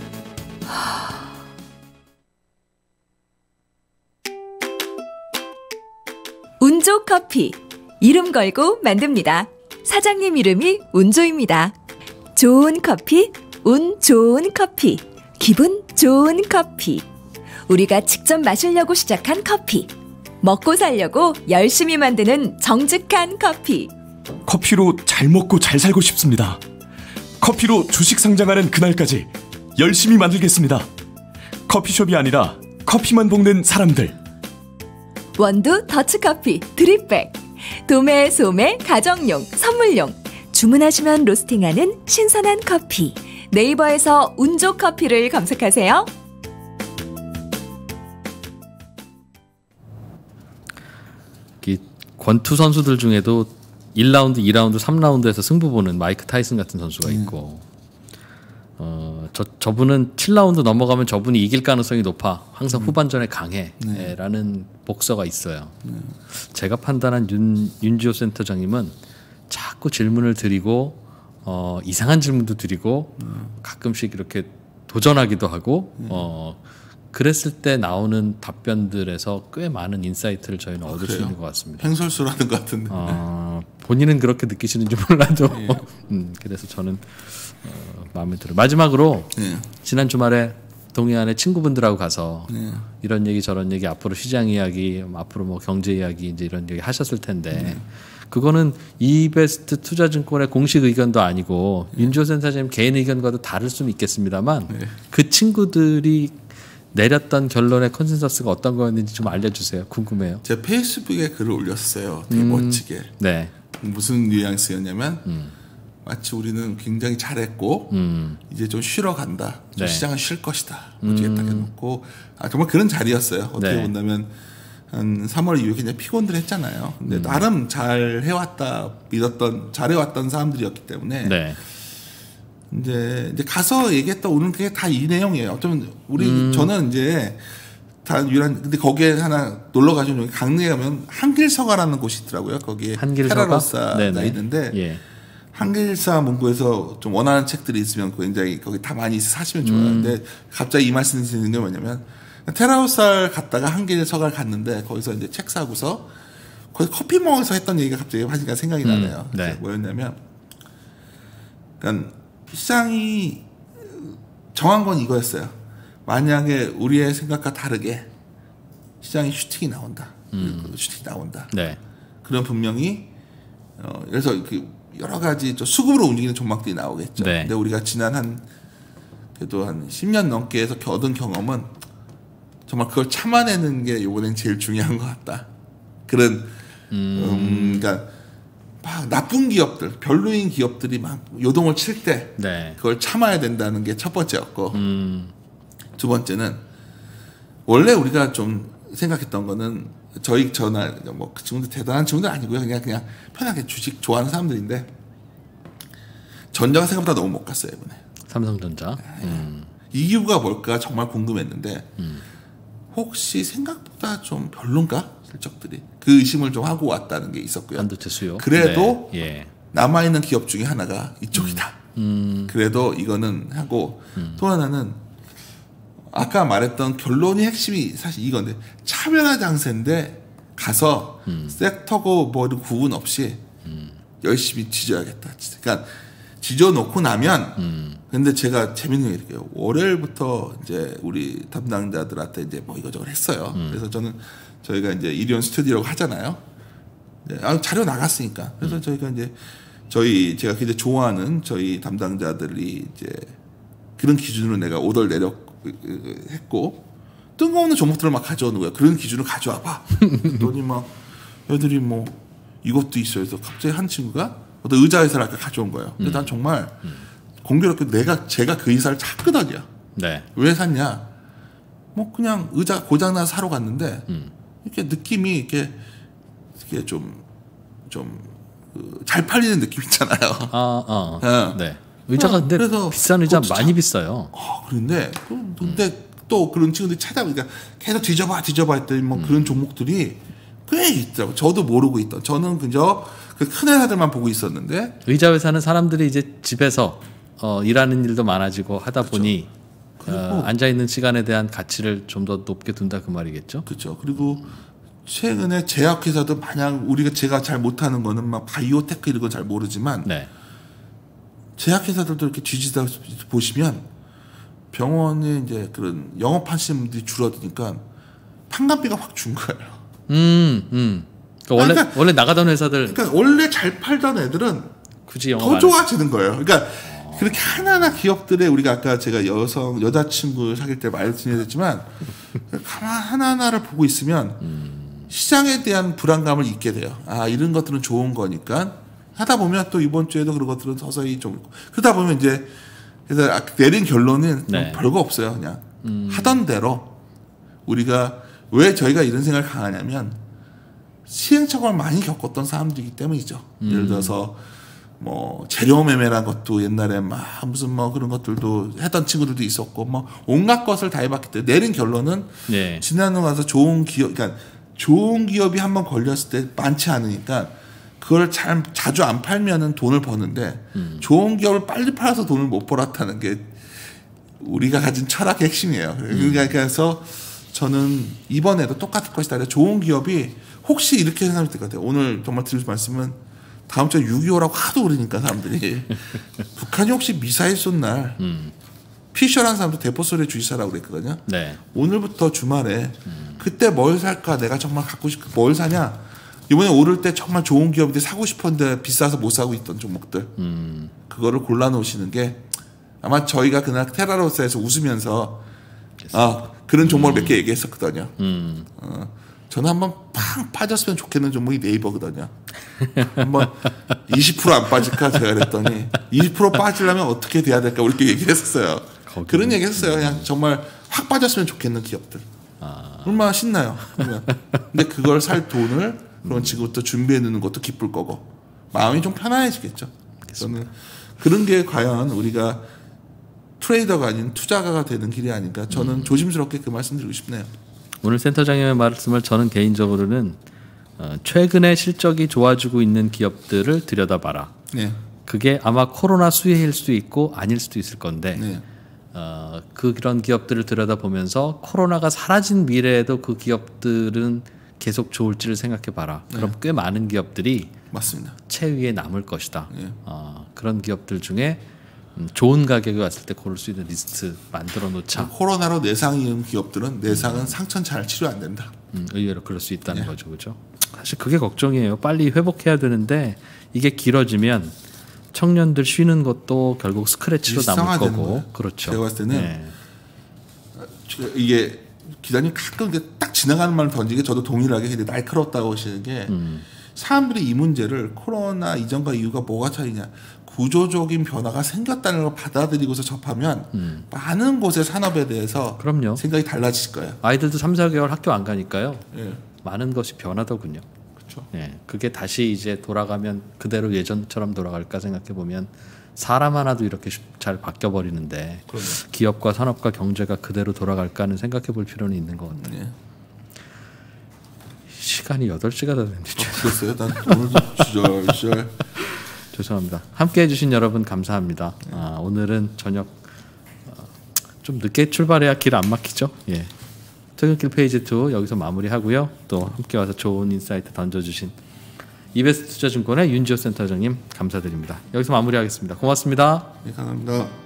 운조 커피. 이름 걸고 만듭니다. 사장님 이름이 운조입니다. 좋은 커피, 운 좋은 커피, 기분 좋은 커피. 우리가 직접 마시려고 시작한 커피. 먹고 살려고 열심히 만드는 정직한 커피. 커피로 잘 먹고 잘 살고 싶습니다. 커피로 주식 상장하는 그날까지 열심히 만들겠습니다. 커피숍이 아니라 커피만 볶는 사람들. 원두 더치커피 드립백. 도매, 소매, 가정용, 선물용. 주문하시면 로스팅하는 신선한 커피. 네이버에서 운조 커피를 검색하세요. 권투 선수들 중에도 1라운드, 2라운드, 3라운드에서 승부 보는 마이크 타이슨 같은 선수가 있고 저분은 7라운드 넘어가면 저분이 이길 가능성이 높아. 항상 후반전에 강해. 라는 복서가 있어요. 제가 판단한 윤지호 센터장님은 자꾸 질문을 드리고 이상한 질문도 드리고 가끔씩 이렇게 도전하기도 하고 그랬을 때 나오는 답변들에서 꽤 많은 인사이트를 저희는 얻을 수 있는 것 같습니다. 횡설수라는 것 같은데. 본인은 그렇게 느끼시는지 몰라도 그래서 저는 마음에 들어요. 마지막으로 지난 주말에 동해안에 친구분들하고 가서 이런 얘기 저런 얘기 앞으로 시장 이야기 앞으로 뭐 경제 이야기 이제 이런 얘기 하셨을 텐데 그거는 이베스트 투자증권의 공식 의견도 아니고 윤지호 센터장님 개인 의견과도 다를 수는 있겠습니다만 그 친구들이 내렸던 결론의 컨센서스가 어떤 거였는지 좀 알려주세요. 궁금해요. 제가 페이스북에 글을 올렸어요. 되게 멋지게. 네. 무슨 뉘앙스였냐면 마치 우리는 굉장히 잘했고 이제 좀 쉬러 간다. 좀 시장은 쉴 것이다. 어떻게 딱 해놓고 정말 그런 자리였어요. 어떻게 본다면 한 3월 이후에 굉장히 피곤들 했잖아요. 근데 나름 잘 해왔다 믿었던 잘해왔던 사람들이었기 때문에 이제 가서 얘기했다 오는 게 다 이 내용이에요. 어쩌면 저는 이제 다 유일한 근데 거기에 하나 놀러 가시면 강릉에 가면 한길서가라는 곳이 있더라고요. 거기에 테라로사가 있는데 한길서 문구에서 좀 원하는 책들이 있으면 굉장히 거기 다 많이 사시면 좋아요. 근데 갑자기 이 말씀 드리는 게 뭐냐면 테라로사를 갔다가 한길서가를 갔는데 거기서 이제 책 사고서 거기 커피 먹어서 했던 얘기가 갑자기 하니까 생각이 나네요. 뭐였냐면 그러니까 시장이 정한 건 이거였어요. 만약에 우리의 생각과 다르게 시장이 슈팅이 나온다. 슈팅이 나온다. 그럼 분명히 그래서 여러 가지 수급으로 움직이는 종목들이 나오겠죠. 근데 우리가 지난 그래도 한 10년 넘게 해서 얻은 경험은 정말 그걸 참아내는 게 이번엔 제일 중요한 것 같다. 그런 그러니까 막 나쁜 기업들, 별로인 기업들이 막 요동을 칠 때 그걸 참아야 된다는 게 첫 번째였고 두 번째는 원래 우리가 좀 생각했던 거는 저나 뭐 그 친구들 대단한 친구들 아니고요. 그냥 편하게 주식 좋아하는 사람들인데 전자가 생각보다 너무 못 갔어요 이번에. 삼성전자. 이 이유가 뭘까 정말 궁금했는데 혹시 생각보다 좀 별론가 실적들이 그 의심을 좀 하고 왔다는 게 있었고요. 반도체 수요. 그래도 남아 있는 기업 중에 하나가 이쪽이다. 그래도 이거는 하고 또 하나는 아까 말했던 결론이 핵심이 사실 이건데 차별화 장세인데 가서 섹터고 뭐를 구분 없이 열심히 지져야겠다. 그러니까 지져놓고 나면 근데 제가 재밌는 게 이렇게요. 월요일부터 이제 우리 담당자들한테 이제 뭐 이거저거 했어요. 그래서 저희가 이제 이리온 스튜디오라고 하잖아요. 자료 나갔으니까. 그래서 저희가 이제 제가 굉장히 좋아하는 저희 담당자들이 이제 그런 기준으로 내가 오더를 했고 뜬금없는 종목들을 막 가져오는 거예요. 그런 기준을 가져와 봐. 그랬더니 막 애들이 뭐 이것도 있어요. 그래서 갑자기 한 친구가 어떤 의자 회사를 아까 가져온 거예요. 근데 난 정말 공교롭게 제가 그 의사를 찾거든요. 네. 왜 샀냐? 뭐 그냥 의자 고장나서 사러 갔는데 이렇게 느낌이 이렇게 좀 잘 팔리는 느낌 있잖아요. 네. 의자가 근데 그래서 비싼 의자 많이 비싸요. 그런데 또 그런 친구들이 찾아보니까 계속 뒤져봐 했더니 뭐 그런 종목들이 꽤 있더라고. 저도 모르고 있던. 저는 그저 그 큰 회사들만 보고 있었는데. 의자 회사는 사람들이 이제 집에서 일하는 일도 많아지고 하다 보니 앉아 있는 시간에 대한 가치를 좀 더 높게 둔다 그 말이겠죠. 그렇죠. 그리고 최근에 제약회사도 마냥 제가 잘 못하는 거는 막 바이오테크 이런 건 잘 모르지만 네. 제약회사들도 이렇게 뒤지다 보시면 병원에 이제 그런 영업하시는 분들이 줄어드니까 판관비가 확 준 거예요. 그러니까 원래 나가던 회사들. 그러니까 원래 잘 팔던 애들은 굳이 영업 더 좋아지는 거예요. 그러니까 그렇게 하나하나 기업들의 우리가 아까 제가 여자친구 사귈 때 말씀드렸지만 하나하나를 보고 있으면 시장에 대한 불안감을 잊게 돼요. 이런 것들은 좋은 거니까 하다 보면 또 이번 주에도 그런 것들은 서서히 좀 그러다 보면 이제 그래서 내린 결론은 네. 별거 없어요. 그냥 하던 대로 우리가 왜 저희가 이런 생각을 강하냐면 시행착오를 많이 겪었던 사람들이기 때문이죠. 예를 들어서 뭐 재료 매매란 것도 옛날에 막 무슨 뭐 그런 것들도 했던 친구들도 있었고 뭐 온갖 것을 다 해봤기 때문에 내린 결론은 네. 지나고 나서 좋은 기업이 한번 걸렸을 때 많지 않으니까 그걸 자주 안 팔면은 돈을 버는데 좋은 기업을 빨리 팔아서 돈을 못 벌었다는 게 우리가 가진 철학의 핵심이에요. 그래서 저는 이번에도 똑같을 것이다. 좋은 기업이 혹시 이렇게 생각할 것 같아요. 오늘 정말 드릴 말씀은 다음 주에 6.25라고 하도 그러니까 사람들이 북한이 혹시 미사일 쏜 날 피셔라는 사람도 대포 소리에 주의사라고 그랬거든요. 네. 오늘부터 주말에 그때 뭘 살까 내가 정말 갖고 싶고 뭘 사냐 이번에 오를 때 정말 좋은 기업인데 사고 싶었는데 비싸서 못 사고 있던 종목들 그거를 골라놓으시는 게 아마 저희가 그날 테라로스에서 웃으면서 그런 종목을 몇 개 얘기했었거든요. 저는 한번 팡 빠졌으면 좋겠는 종목이 네이버거든요. 한번 20% 안 빠질까 제가 그랬더니 20% 빠지려면 어떻게 돼야 될까 이렇게 얘기를 했었어요. 그런 얘기 했었어요. 그냥 정말 확 빠졌으면 좋겠는 기업들. 얼마나 신나요. 근데 그걸 살 돈을 그럼 지금부터 준비해 놓는 것도 기쁠 거고 마음이 좀 편안해지겠죠. 저는 그런 게 과연 우리가 트레이더가 아닌 투자가가 되는 길이 아닌가. 저는 조심스럽게 그 말씀 드리고 싶네요. 오늘 센터장님의 말씀을 저는 개인적으로는 최근에 실적이 좋아지고 있는 기업들을 들여다봐라. 네. 그게 아마 코로나 수혜일 수도 있고 아닐 수도 있을 건데 네. 그런 기업들을 들여다보면서 코로나가 사라진 미래에도 그 기업들은 계속 좋을지를 생각해봐라. 그럼 꽤 많은 기업들이 맞습니다. 최위에 남을 것이다. 네. 그런 기업들 중에 좋은 가격에 왔을 때 고를 수 있는 리스트 만들어 놓자. 코로나로 내상이 있는 기업들은 내상은 상처는 잘 치료 안 된다. 의외로 그럴 수 있다는 거죠, 그렇죠? 사실 그게 걱정이에요. 빨리 회복해야 되는데 이게 길어지면 청년들 쉬는 것도 결국 스크래치로 남을 거고, 거예요. 그렇죠. 제가 봤을 때는 이게 기자님 가끔 딱 지나가는 말을 던지게 저도 동일하게 근데 날카롭다고 하시는 게 사람들이 이 문제를 코로나 이전과 이후가 뭐가 차이냐. 구조적인 변화가 생겼다는 걸 받아들이고서 접하면 많은 곳의 산업에 대해서 그럼요. 생각이 달라질 거예요. 아이들도 3, 4개월 학교 안 가니까요. 예. 많은 것이 변하더군요. 그렇죠. 예, 그게 다시 이제 돌아가면 그대로 예전처럼 돌아갈까 생각해 보면 사람 하나도 이렇게 잘 바뀌어 버리는데 기업과 산업과 경제가 그대로 돌아갈까 하는 생각해 볼 필요는 있는 것 같아요. 예. 시간이 8시가 다 됐는데 그랬어요. 난 오늘도 주절. 죄송합니다. 함께해 주신 여러분 감사합니다. 오늘은 저녁 좀 늦게 출발해야 길 안 막히죠. 예. 퇴근길 페이지 2 여기서 마무리하고요. 또 함께 와서 좋은 인사이트 던져주신 이베스트 투자증권의 윤지호 센터장님 감사드립니다. 여기서 마무리하겠습니다. 고맙습니다. 네, 감사합니다.